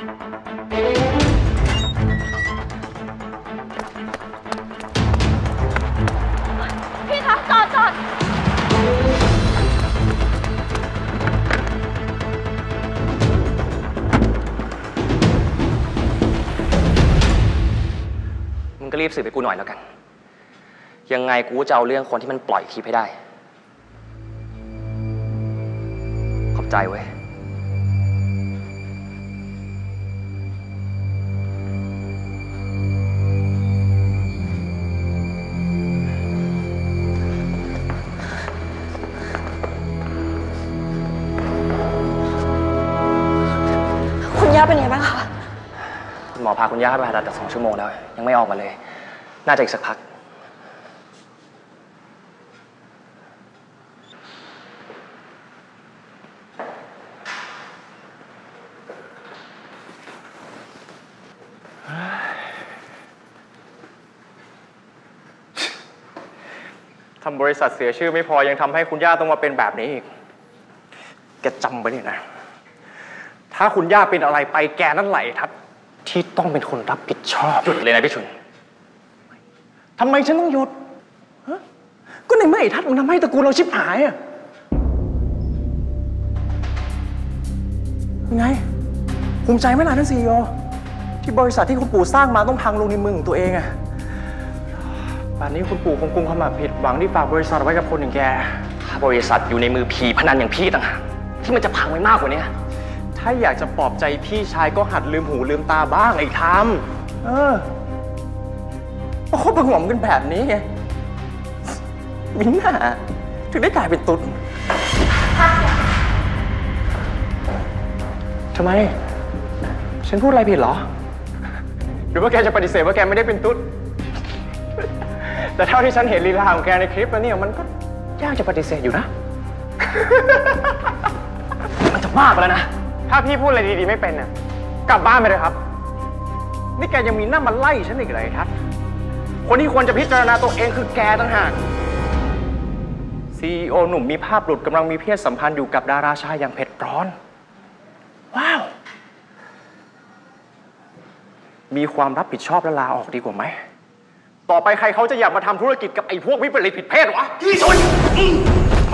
พี่คะจอดมึงก็รีบสืบไปกูหน่อยแล้วกันยังไงกูจะเอาเรื่องคนที่มันปล่อยคลิปให้ได้ขอบใจเว้ยคุณย่าเป็นยังไงบ้างคะหมอพาคุณย่าไปผ่าตัดแต่2 ชั่วโมงแล้วยังไม่ออกมาเลยน่าจะอีกสักพักำบริษัทเสียชื่อไม่พอยังทำให้คุณย่าต้องมาเป็นแบบนี้อีกแกจำไว้เลยนะถ้าคุณย่าเป็นอะไรไปแกนั่นแหละทัศน์ที่ต้องเป็นคนรับผิดชอบหยุดเลยนะพี่ชุนทำไมฉันต้องหยุดก็ในเมื่อไอ้ทัศน์มันทำให้ตระกูลเราชิบหายอะยังไงภูมิใจไหมล่ะท่านCEOที่บริษัทที่คุณปู่สร้างมาต้องพังลงในมือของตัวเองอะป่านนี้คุณปู่คงกุมขมับผิดหวังที่ฝากบริษัทไว้กับคนอย่างแกถ้าบริษัทอยู่ในมือผีพนันอย่างพี่ต่างหากที่มันจะพังไปมากกว่านี้ถ้าอยากจะปลอบใจพี่ชายก็หัดลืมหูลืมตาบ้างไอ้ทำเพราะเขาผงมกันแบบนี้ไงมิน่าถึงได้กลายเป็นตุ๊ดทำไมฉันพูดอะไรผิดเหรอหรือว่าแกจะปฏิเสธว่าแกไม่ได้เป็นตุ๊ดแต่เท่าที่ฉันเห็นลีลาของแกในคลิปแล้วเนี่ยมันก็ยากจะปฏิเสธอยู่นะมันจะมากแล้วนะถ้าพี่พูดอะไรดีๆไม่เป็นน่ะกลับบ้านไปเลยครับนี่แกยังมีหน้ามาไล่ฉันอีกเลยทัศน์คนที่ควรจะพิจารณาตัวเองคือแกต่างหาก CEO หนุ่มมีภาพหลุดกำลังมีเพศสัมพันธ์อยู่กับดาราชายอย่างเผ็ดร้อนว้าวมีความรับผิดชอบและลาออกดีกว่าไหมต่อไปใครเขาจะอยากมาทำธุรกิจกับไอ้พวกวิปริตผิดเพศวะที่สุดไป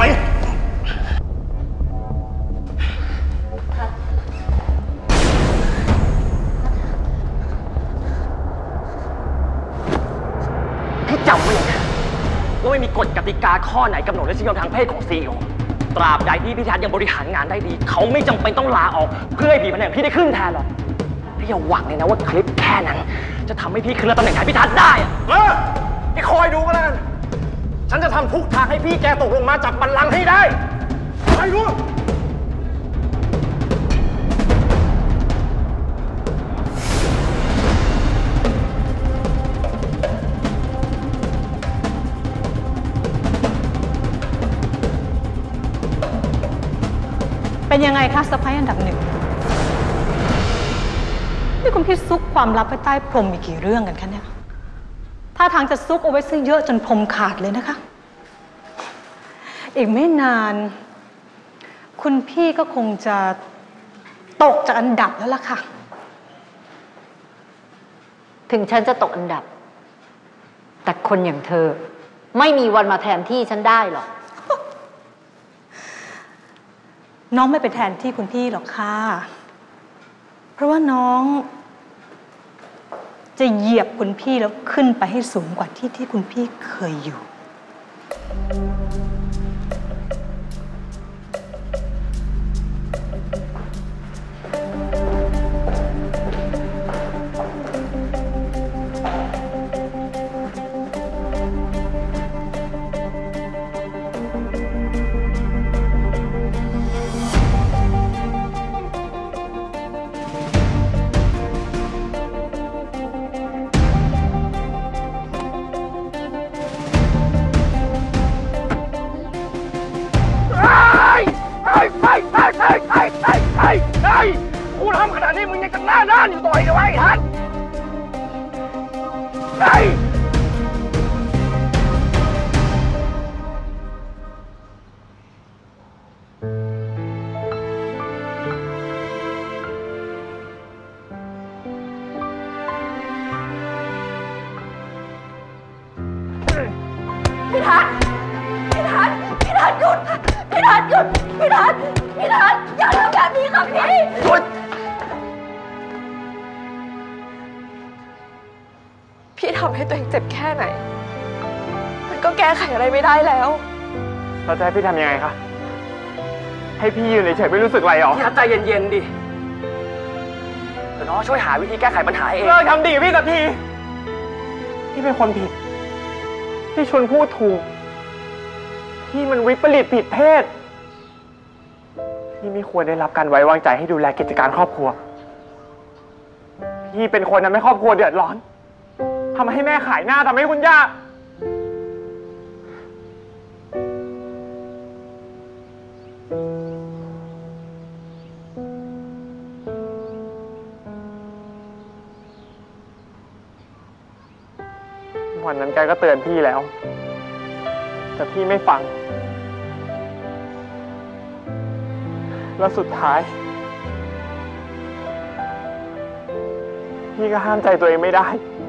พี่จำไว้เลยนะว่าไม่มีกฎกติกาข้อไหนกำหนดรสนิยมทางเพศของ CEO ตราบใดที่พี่ทัศน์ยังบริหารงานได้ดีเขาไม่จำเป็นต้องลาออกเพื่อให้ผีแผนกพี่ได้ขึ้นแทนหรอกพี่อย่าหวังเลยนะว่าคลิปแค่นั้นจะทำให้พี่ขึ้นรับตำแหน่งแทนพี่ทัศน์ได้พี่คอยดูก็แล้วกันฉันจะทำทุกทางให้พี่แกตกลงมาจากบัลลังก์ให้ได้คอยดูเป็นยังไงคะสะพ้ายอันดับหนึ่งนี่คุณพี่ซุกความลับไว้ใต้พรมมีกี่เรื่องกันคะเนี่ยท่าทางจะซุกเอาไว้ซะเยอะจนพรมขาดเลยนะคะอีกไม่นานคุณพี่ก็คงจะตกจากอันดับแล้วล่ะค่ะถึงฉันจะตกอันดับแต่คนอย่างเธอไม่มีวันมาแทนที่ฉันได้หรอกน้องไม่ไปแทนที่คุณพี่หรอกค่ะเพราะว่าน้องจะเหยียบคุณพี่แล้วขึ้นไปให้สูงกว่าที่คุณพี่เคยอยู่กูทำขนาดนี้มึงยังจะหน้าด้านอยู่ต่อยกันไว้ทัศน์พี่ทัศน์หยุดพี่ทัศน์หยุดพี่ทัศน์อย่าทำแบบนี้ครับพี่หยุดพี่ทำให้ตัวเองเจ็บแค่ไหนมันก็แก้ไขอะไรไม่ได้แล้วเราจะให้พี่ทำยังไงคะให้พี่ยืนเฉยๆไม่รู้สึกอะไรหรอพี่ใจเย็นๆดิเดี๋ยวน้องช่วยหาวิธีแก้ไขปัญหาเองเลิกทำดีพี่สักทีพี่เป็นคนผิดพี่ชวนพูดถูกพี่มันวิปริตผิดเพศพี่ไม่ควรได้รับการไว้วางใจให้ดูแลกิจการครอบครัวพี่เป็นคนทำให้ครอบครัวเดือดร้อนทำให้แม่ขายหน้าทำให้คุณย่าวันนั้นแกก็เตือนพี่แล้วแต่พี่ไม่ฟังแล้วสุดท้ายพี่ก็ห้ามใจตัวเองไม่ได้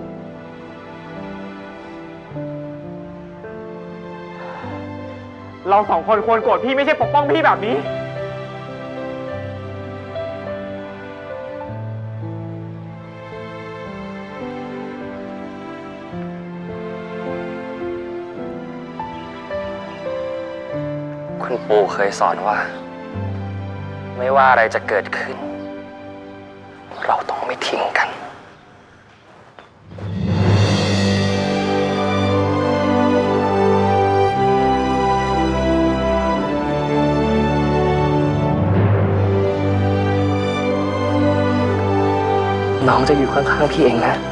เราสองคนควรโกรธพี่ไม่ใช่ปกป้องพี่แบบนี้คุณปู่เคยสอนว่าไม่ว่าอะไรจะเกิดขึ้นเราต้องไม่ทิ้งกันน้องจะอยู่ข้างๆพี่เองนะ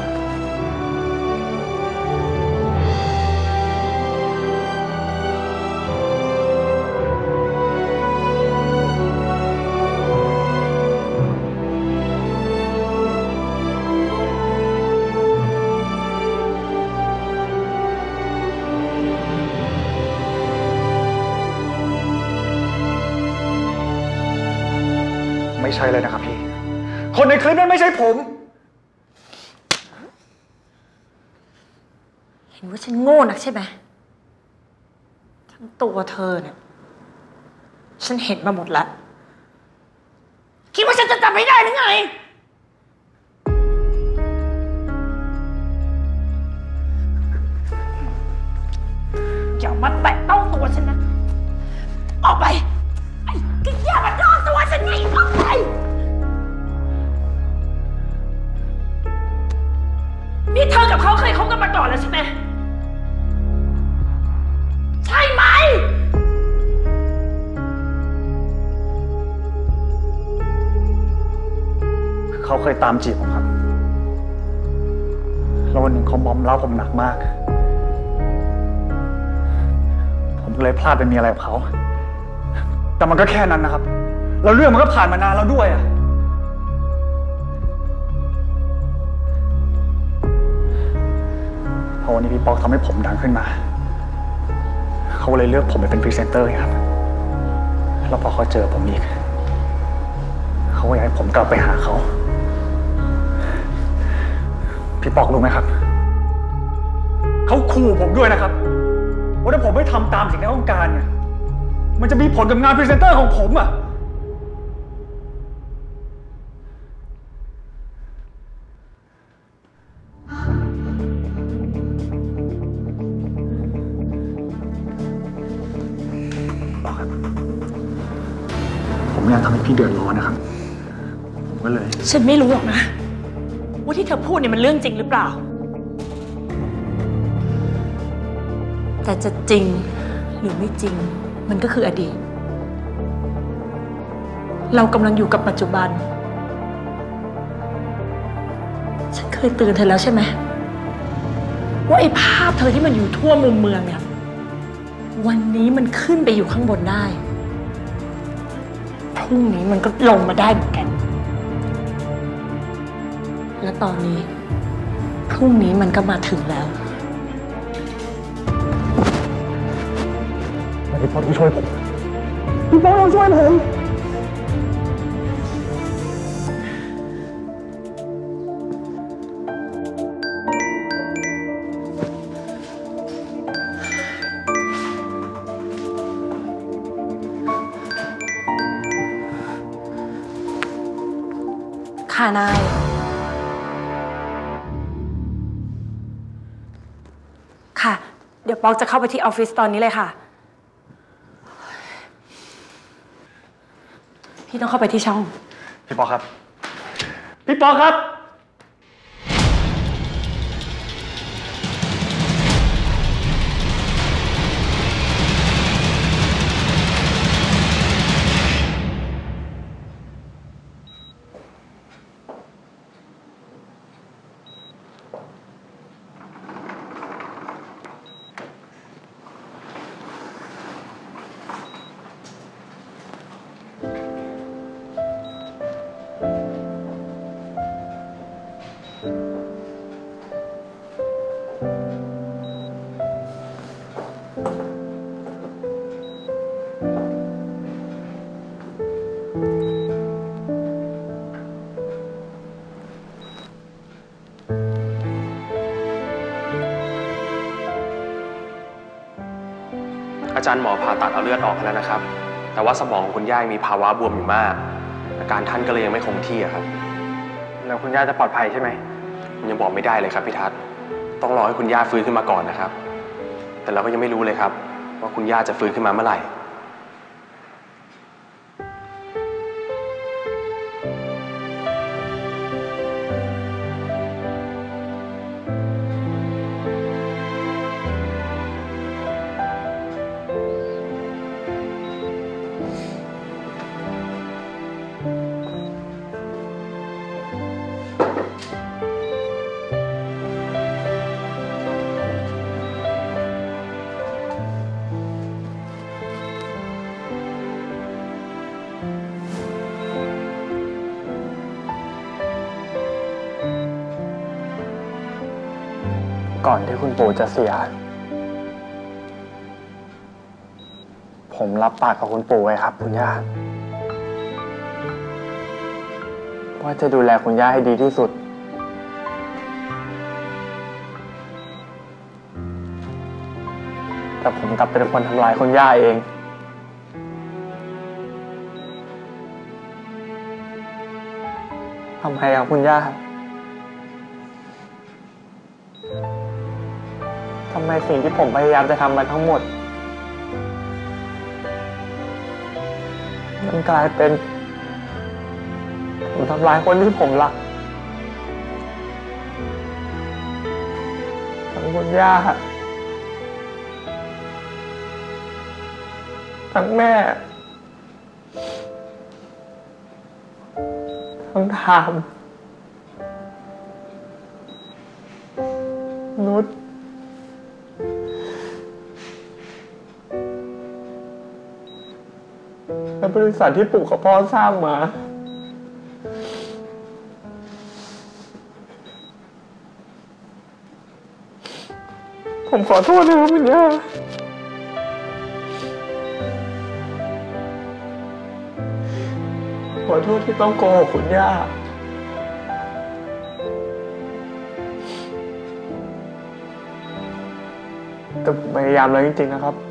ไม่ใช่เลยนะครับพี่คนในคลิปนั้นไม่ใช่ผมเห็นว่าฉันโง่นักใช่ไหมทั้งตัวเธอเนี่ยฉันเห็นมาหมดแล้วคิดว่าฉันจะจำไม่ได้หรือไงอย่ามาแตะต้องตัวฉันนะออกไปไอ้กินอย่ามาโดนตัวฉันนี่ออกไปนี่เธอกับเขาเคยคบกันมาก่อนแล้วใช่ไหมใช่ไหมเขาเคยตามจีบผมครับแล้ววันหนึ่งเขามอมเล่าผมหนักมากผมเลยพลาดไปมีอะไรกับเขาแต่มันก็แค่นั้นนะครับแล้วเรื่องมันก็ผ่านมานานแล้วด้วยอะพอวันนี้พี่ป๊อกทำให้ผมดังขึ้นมาเขาเลยเลือกผมไปเป็นพรีเซนเตอร์ครับแล้วพอเขาเจอผมอีกเขาก็อยากให้ผมกลับไปหาเขาพี่ป๊อกรู้ไหมครับเขาขู่ผมด้วยนะครับว่าถ้าผมไม่ทำตามสิ่งที่ต้องการเนี่ยมันจะมีผลกับงานพรีเซนเตอร์ของผมอะผมอยากทำให้พี่เดือดร้อนนะครับผมก็เลยฉันไม่รู้หรอกนะว่าที่เธอพูดเนี่ยมันเรื่องจริงหรือเปล่าแต่จะจริงหรือไม่จริงมันก็คืออดีตเรากำลังอยู่กับปัจจุบันฉันเคยเตือนเธอแล้วใช่ไหมว่าไอ้ภาพเธอที่มันอยู่ทั่วมุมเมืองเนี่ยวันนี้มันขึ้นไปอยู่ข้างบนได้พรุ่งนี้มันก็ลงมาได้เหมือนกันและตอนนี้พรุ่งนี้มันก็มาถึงแล้วพี่ป๊อกต้องช่วยผมพี่ป๊อกต้องช่วยผมค่ะนายค่ะเดี๋ยวป๊อกจะเข้าไปที่ออฟฟิศตอนนี้เลยค่ะพี่ต้องเข้าไปที่ช่องพี่ป๊อกครับพี่ป๊อกครับจารย์หมอผ่าตัดเอาเลือดออกแล้วนะครับแต่ว่าสมองของคุณย่ามีภาวะบวมอยู่มากอาการท่านก็เลยยังไม่คงที่ครับแล้วคุณย่าจะปลอดภัยใช่ไหมยังบอกไม่ได้เลยครับพี่ทัศน์ต้องรอให้คุณย่าฟื้นขึ้นมาก่อนนะครับแต่เราก็ยังไม่รู้เลยครับว่าคุณย่าจะฟื้นขึ้นมาเมื่อไหร่ก่อนที่คุณปู่จะเสียผมรับปากกับคุณปู่ไว้ครับคุณย่าว่าจะดูแลคุณย่าให้ดีที่สุดแต่ผมกลับเป็นคนทำลายคุณย่าเองทำไมครับคุณย่าทำไมสิ่งที่ผมพยายามจะทำมาทั้งหมดมันกลายเป็นผมทำลายคนที่ผมรักทั้งคุณย่าทั้งแม่ทั้งทามนุชและบริษัทที่ปู่กับพ่อสร้างมาผมขอโทษนะครับคุณย่าขอโทษที่ต้องโกหกคุณย่าแต่ผมพยายามแล้วจริงๆนะครับ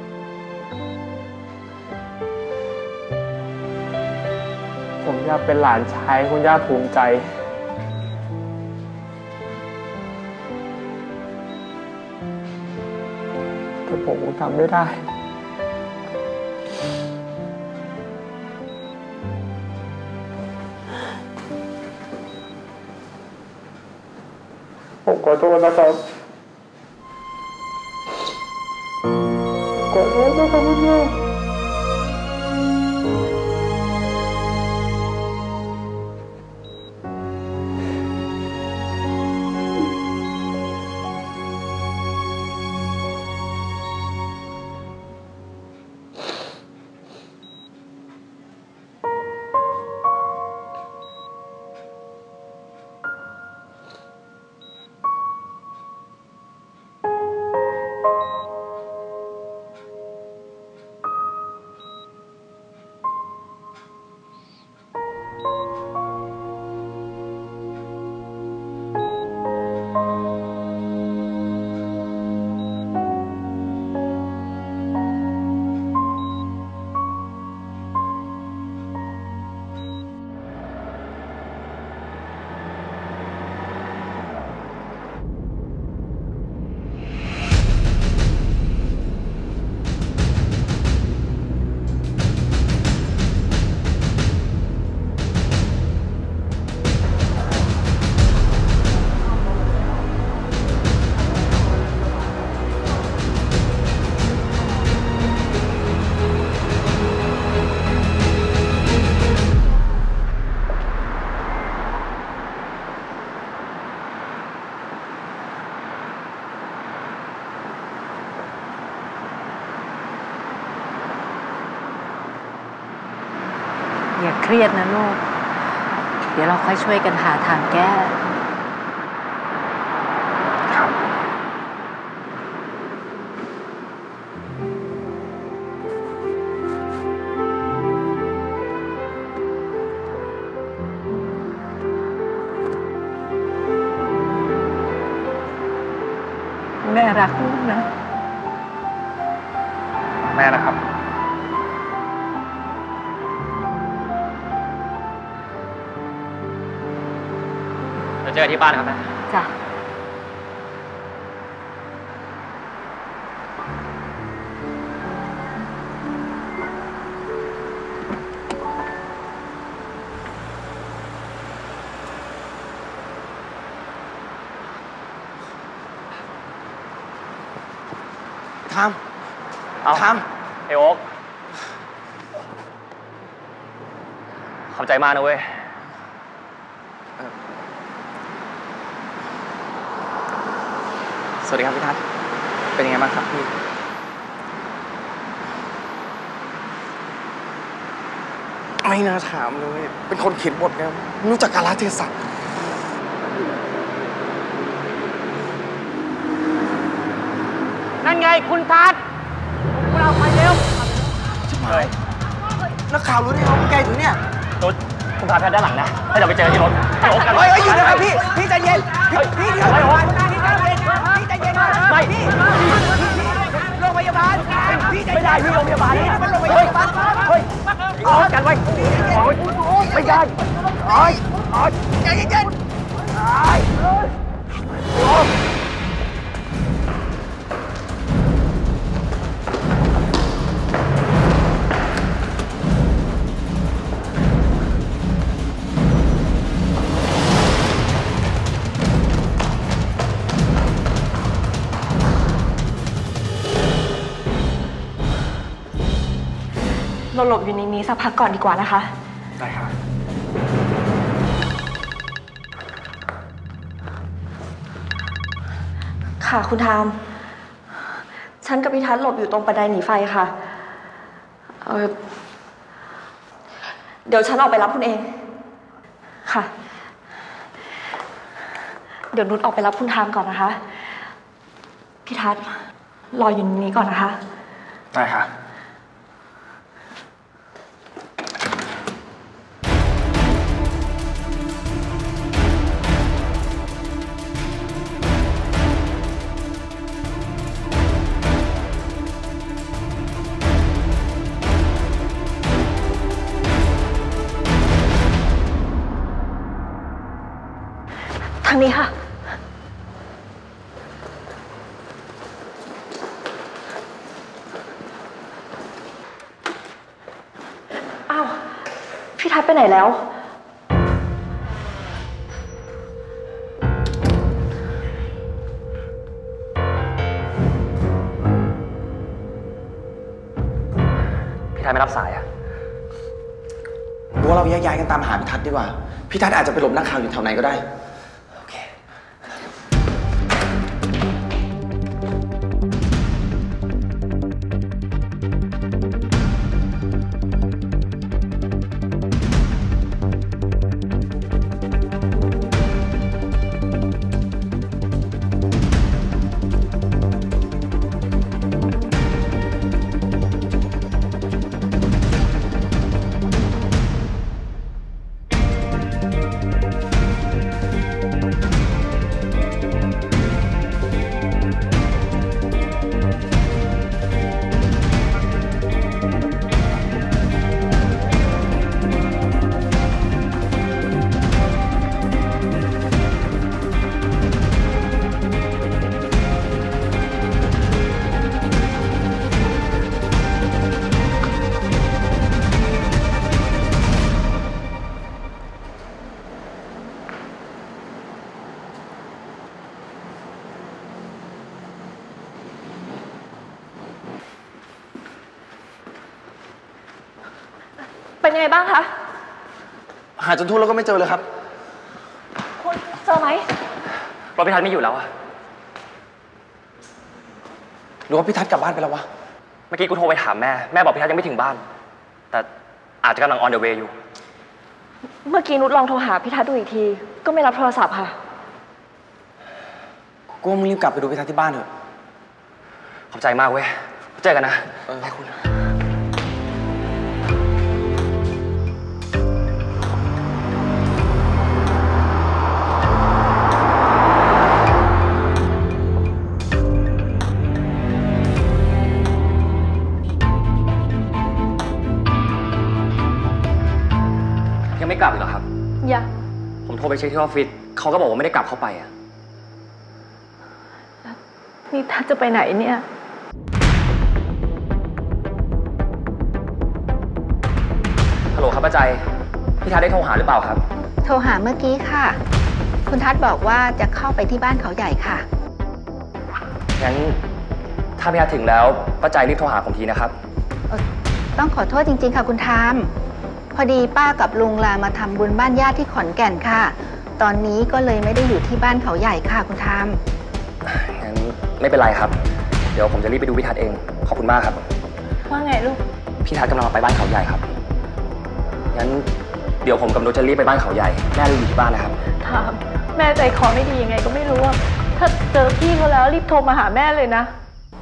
ผมอยากเป็นหลานชายคุณย่าภูมิใจแต่ผมทำไม่ได้ผมขอโทษนะครับขอโทษนะครับคุณย่าอย่าเครียดนะลูกเดี๋ยวเราค่อยช่วยกันหาทางแก้แม่รักลูกนะแม่ม่นะครับเดี๋ยวเจอกันที่บ้านครับแม่จ้ะทามทามไอโอ๊กขอบใจมากนะเว้ยสวัสดีครับพี่ทัศน์เป็นยังไงบ้างครับพี่ไม่น่าถามเลยเป็นคนเขียนบทไงไม่รู้จักกาลเทศะนั่นไงคุณทัศน์เราไปเร็วชิบหายนักข่าวรู้ได้ไงว่าแกอยู่เนี่ยรถคุณทัศน์แพทย์ด้านหลังนะให้เราไปเจอที่รถไปโอ๊กกันเฮ้ยหยุดนะครับพี่ใจเย็นพี่เดี๋ยวพี่ใจเย็นไม่โรงพยาบาลไม่ได้พี่โรงพยาบาลเฮ้ยโอ๊กกันไว้ไม่ได้ใจเย็นเราหลบอยู่ในนี้สักพักก่อนดีกว่านะคะได้ครับค่ะคุณทาม ฉันกับพี่ทัศน์หลบอยู่ตรงบันไดหนีไฟค่ะ เดี๋ยวฉันออกไปรับคุณเอง ค่ะ เดี๋ยวนุชออกไปรับคุณทามก่อนนะคะ พี่ทัศน์รออยู่นี้ก่อนนะคะได้ค่ะทางนี้ค่ะ อ้าว พี่ทัศน์ไปไหนแล้วพี่ทัศน์ไม่รับสายอะรู้ว่าเราแยกย้ายกันตามหาพี่ทัศน์ดีกว่าพี่ทัศน์อาจจะไปหลบนักข่าวอยู่แถวไหนก็ได้เป็นยังไงบ้างคะหาจนทั่วแล้วก็ไม่เจอเลยครับคุณเจอไหมรถพี่ทัศน์ไม่อยู่แล้วอะหรือว่าพี่ทัศน์กลับบ้านไปแล้ววะเมื่อกี้กูโทรไปถามแม่บอกพี่ทัศน์ยังไม่ถึงบ้าน แต่อาจจะกำลัง on the way อยู่เมื่อกี้นุชลองโทรหาพี่ทัศน์ดูอีกที ก็ไม่รับโทรศัพท์ค่ะกูว่ามึงรีบกลับไปดูพี่ทัศน์ที่บ้านเถอะขอบใจมากเว้ย เจอกันนะไปคุณยังไม่กลับอีกเหรอครับยังผมโทรไปเช็คที่ออฟฟิศเขาก็บอกว่าไม่ได้กลับเข้าไปอะนี่ทัศจะไปไหนเนี่ยฮัลโหลครับป้าใจพี่ทัศน์ได้โทรหาหรือเปล่าครับโทรหาเมื่อกี้ค่ะคุณทัศน์บอกว่าจะเข้าไปที่บ้านเขาใหญ่ค่ะงั้นถ้าพี่ทัศน์ถึงแล้วป้าใจรีบโทรหาผมทีนะครับต้องขอโทษจริงๆค่ะคุณทามพอดีป้ากับลุงลามาทำบุญบ้านญาติที่ขอนแก่นค่ะตอนนี้ก็เลยไม่ได้อยู่ที่บ้านเขาใหญ่ค่ะคุณทามงั้นไม่เป็นไรครับเดี๋ยวผมจะรีบไปดูพี่ทัศน์เองขอบคุณมากครับว่าไงลูกพี่ทัศน์กำลังไปบ้านเขาใหญ่ครับงั้นเดี๋ยวผมกับนุชจะรีบไปบ้านเขาใหญ่แม่อยู่ที่บ้านนะครับทามแม่ใจคอไม่ดียังไงก็ไม่รู้อะถ้าเจอพี่เขาแล้วรีบโทรมาหาแม่เลยนะ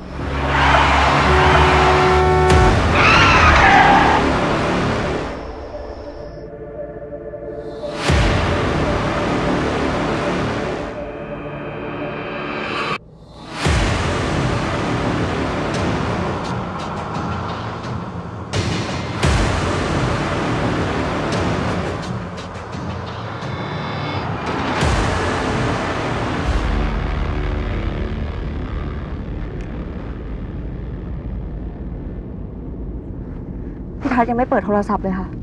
พี่ทัศน์ยังไม่เปิดโทรศัพท์เลยค่ะ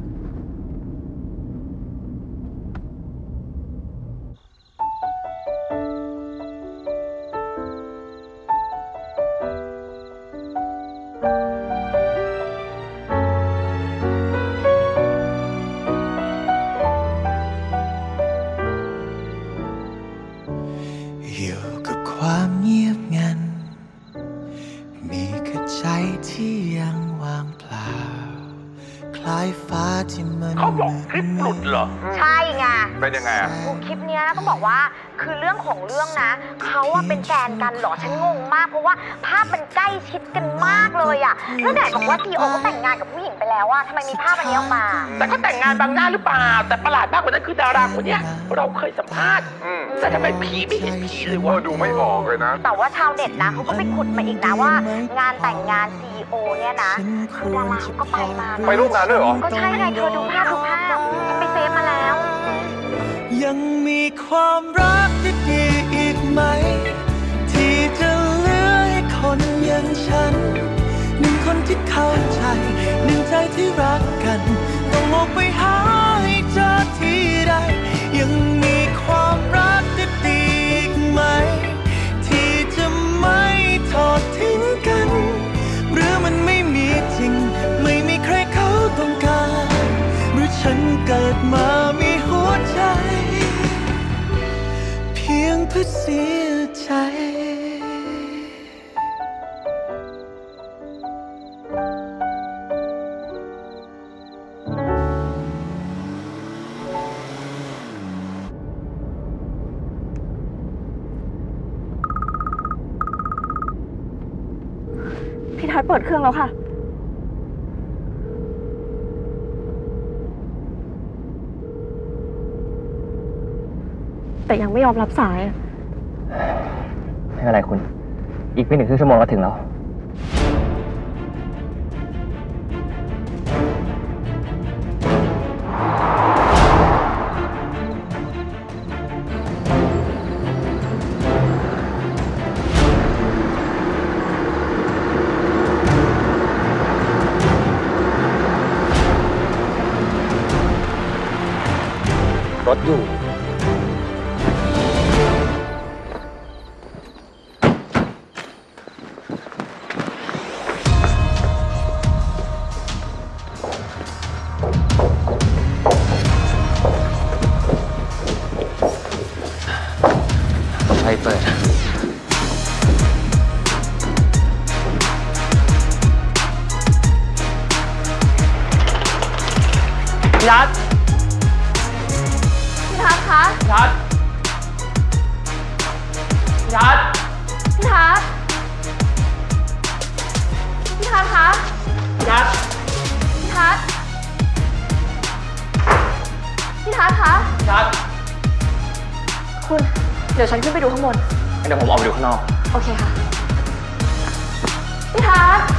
อยู่กับความเงียบงันมีแค่ใจที่ยังว่างเปล่าคล้ายฟ้าที่มันเขาบอกคลิปหลุดเหรอใช่ไงเป็นยังไงอ่ะคลิปนี้ต้องบอกว่าคือเรื่องของเรื่องนะเขาว่าเป็นแฟนกันเหรอฉันงงมากเพราะว่าภาพมันใกล้ชิดกันมากเลยอ่ะแล้วไหนบอกว่าทีโอก็แต่งงานกับผู้หญิงไปแล้วอะทำไมมีภาพอันนี้ออกมาแต่ก็แต่งงานบางหน้าหรือเปล่าแต่ประหลาดมากกว่านั้นคือดาราคนนี้เราเคยสัมภาษณ์แต่ทำไมผีไม่เห็นผีเลยวะดูไม่ออกเลยนะแต่ว่าชาวเน็ตนะเขาก็ไปขุดมาอีกนะว่างานแต่งงาน CEO เนี่ยนะคือดาราเขาก็ไปมาไปร่วมงานด้วยเหรอก็ใช่ไงเธอดูภาพฉันไปเซฟมาแล้วยังมีความรักที่ดีอีกไหมที่จะเหลือให้คนอย่างฉันหนึ่งคนที่เข้าใจหนึ่งใจที่รักกันต้องออกไปหาให้เจอที่ใดยังมีความรักที่ดีอีกไหมที่จะไม่ทอดทิ้งกันหรือมันไม่มีจริงไม่มีใครเขาต้องการหรือฉันเกิดมามีหัวใจเพียงเพื่อเสียใจพี่ทัศน์เปิดเครื่องแล้วค่ะแต่ยังไม่ยอมรับสายไม่เป็นไรคุณอีกไม่ถึงครึ่งชั่วโมงก็ถึงแล้วรถอยู่ไฟเปิดยัดพี่ทัศน์คะยัดยัดพี่ทัศน์พี่ทัศน์คะยัดพี่ทัศน์พี่ทัศน์คะยัดคุณเดี๋ยวฉันขึ้นไปดูข้างบนเดี๋ยวผมออกไปดูข้างนอกโอเคค่ะพี่ทัศน์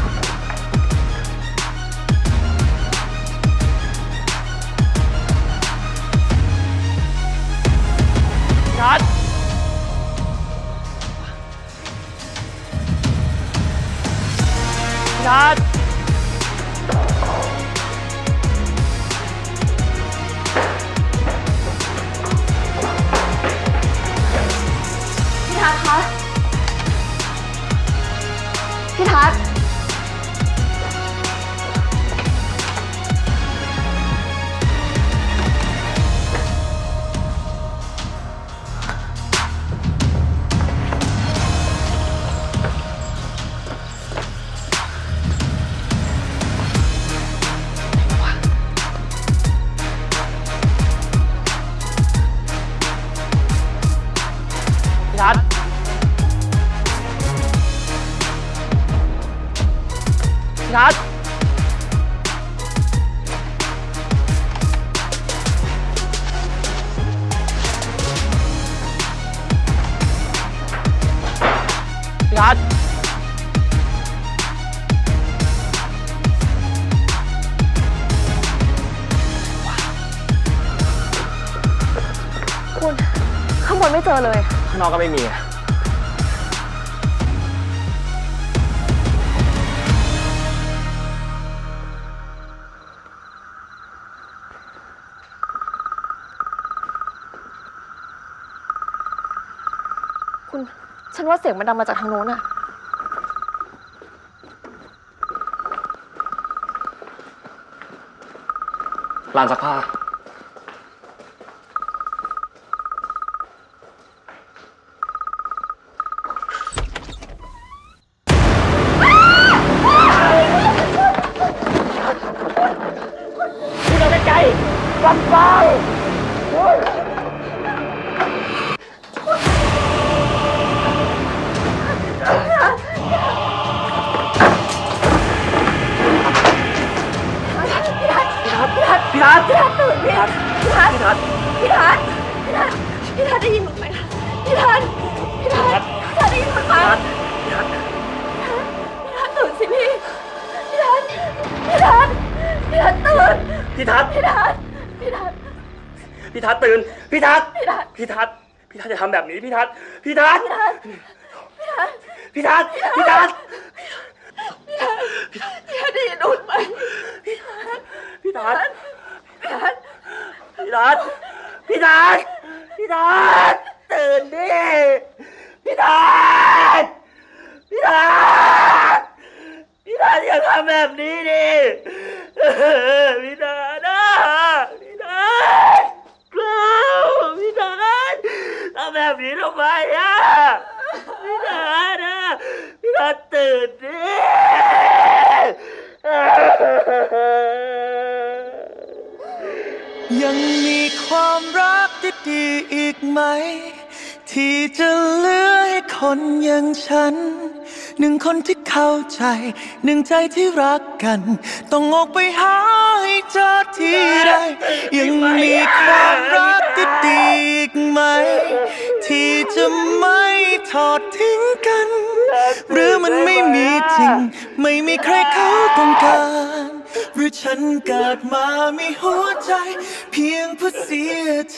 เจอเลยข้างนอกก็ไม่มีฉันว่าเสียงมันดังมาจากทางโน้นอะลานซักผ้าที่เราใกล้ๆฟังพี่ทัศน์ตื่นพี่ทัศน์ได้ยินหนูไหมพี่ทัศน์ได้ยินหนูไหมพี่ทัศน์ตื่นสิพี่พี่ทัศน์ตื่นพี่ทัศน์ตื่นพี่ทัศน์จะทำแบบนี้พี่ทัศน์ได้ยินหนูไหมพี่ทัศน์ตื่นดิพี่ทัศน์อย่าทำแบบนี้ดิพี่ทัศน์ทำแบบนี้ทำไมอะพี่ทัศน์ตื่นดิยังมีความรักดีๆอีกไหมที่จะเหลือให้คนอย่างฉันหนึ่งคนที่เข้าใจหนึ่งใจที่รักกันต้องออกไปหาให้เจอที่ใดยังมีความรักดีๆอีกไหมที่จะไม่ทอดทิ้งกันหรือมันไม่มีจริงไม่มีใครเขาต้องการหรือฉันเกิดมามีหัวใจเพียงเพื่อเสียใจ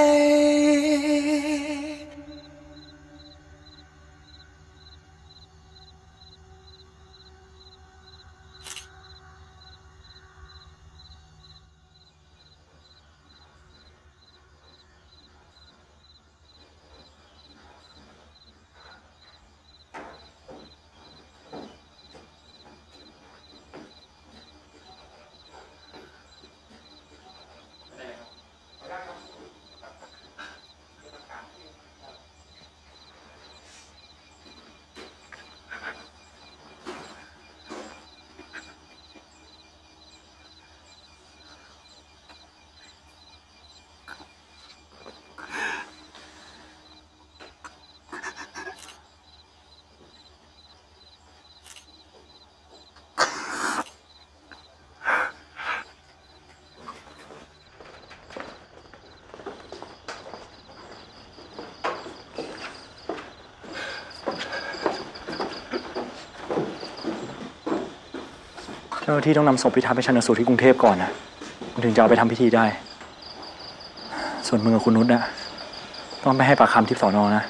เจ้าหน้าที่ต้องนำศพพิทัศน์ไปชันสูตรที่กรุงเทพก่อนนะถึงจะเอาไปทำพิธีได้ส่วนมึงกับคุณนุชนะต้องไปให้ปากคำที่สน.นะ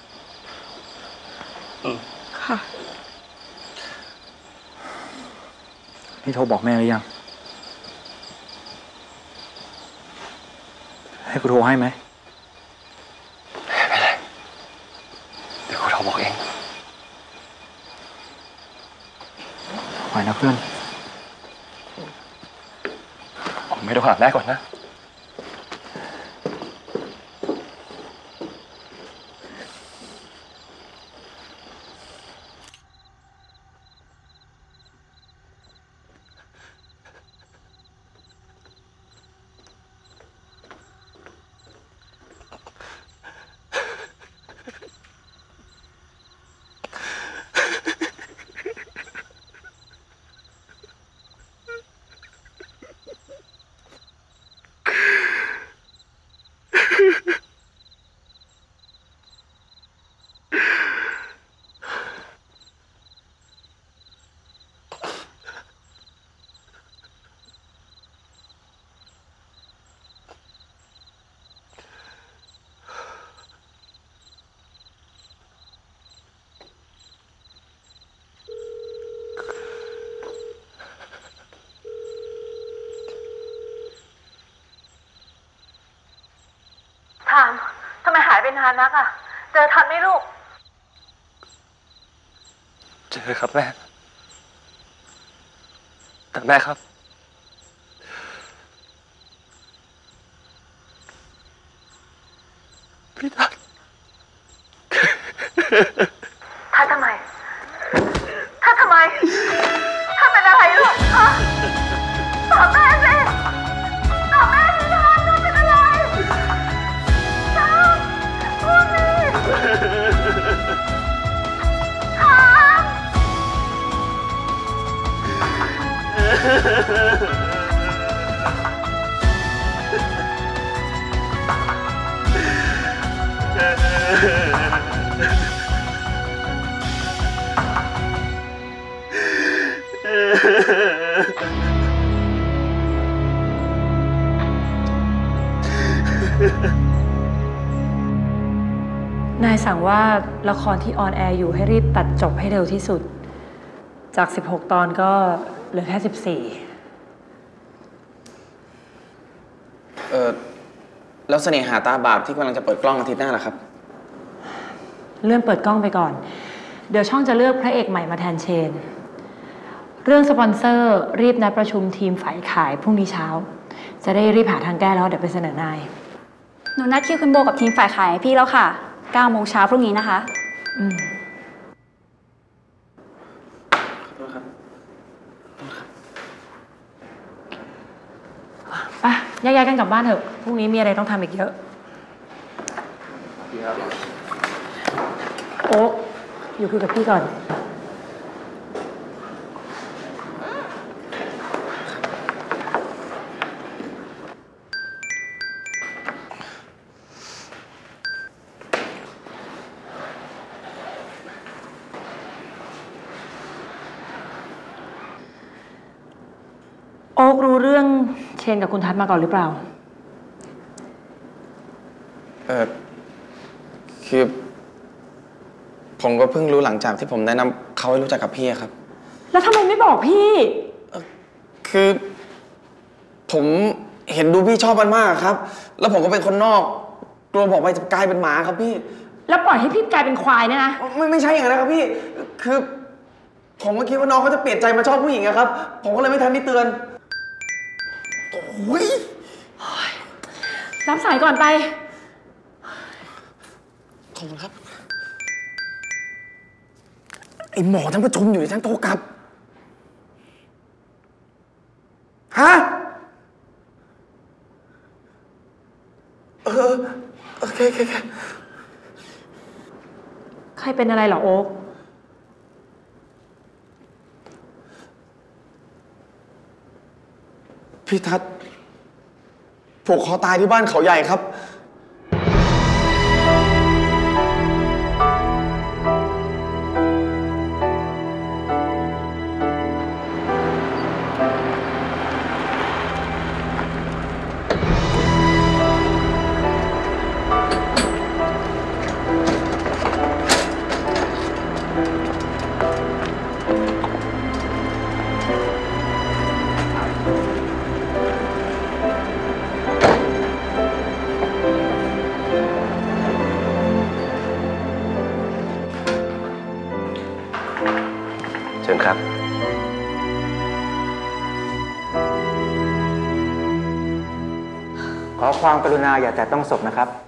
ค่ะนี่โทรบอกแม่หรือยังให้กูโทรให้ไหมไม่เป็นไรเดี๋ยวกูโทรบอกเองไหวนะเพื่อนผมไม่โทรหาแม่ก่อนนะามทำไมหายไปนานนักอ่ะเจอทันไหมลูกเจอครับแม่แต่แม่ครับพี่ทัศน์ถ้าทำไมถ้าเป็นอะไรลูกฮะตอบแม่สิตอบแม่สิทัศน์เป็นอะไรทัศน์พูดสิทันายสั่งว่าละครที่ออนแอร์อยู่ให้รีบตัดจบให้เร็วที่สุดจาก16ตอนก็เหลือแค่แล้วเสน่หาตาบาปที่กำลังจะเปิดกล้องอาทิตย์หน้าล่ะครับ 14เลื่อนเปิดกล้องไปก่อนเดี๋ยวช่องจะเลือกพระเอกใหม่มาแทนเชนเรื่องสปอนเซอร์รีบนัดประชุมทีมฝ่ายขายพรุ่งนี้เช้าจะได้รีบหาทางแก้แล้วเดี๋ยวไปเสนอนายหนูนัดคิวคุณโบกับทีมฝ่ายขายพี่แล้วค่ะ9 โมงเช้าพรุ่งนี้นะคะไปแยกๆกันกลับบ้านเถอะพรุ่งนี้มีอะไรต้องทำอีกเยอะโอ๊คอยู่คุยกับพี่ก่อนโอ๊ครู้เรื่องเชนกับคุณทัศน์มาก่อนหรือเปล่าคือผมก็เพิ่งรู้หลังจากที่ผมแนะนำเขาให้รู้จักกับพี่ครับแล้วทำไมไม่บอกพี่คือผมเห็นดูพี่ชอบมันมากครับแล้วผมก็เป็นคนนอกกลัวบอกไปจะกลายเป็นหมาครับพี่แล้วปล่อยให้พี่กลายเป็นควายเนี่ยนะไม่ใช่อย่างนั้นครับพี่คือผมก็คิดว่าน้องเขาจะเปลี่ยนใจมาชอบผู้หญิงครับผมก็เลยไม่ทันได้เตือนโอ้ยรับสายก่อนไปขอบคุณครับไอหมอทั้งประชุมอยู่ในทั้งโต๊ะกลับฮะโอเคใครเป็นอะไรเหรอโอ๊คพี่ทัศน์ผูกคอตายที่บ้านเขาใหญ่ครับเชิญครับขอความกรุณาอย่าแตะต้องศพนะครับ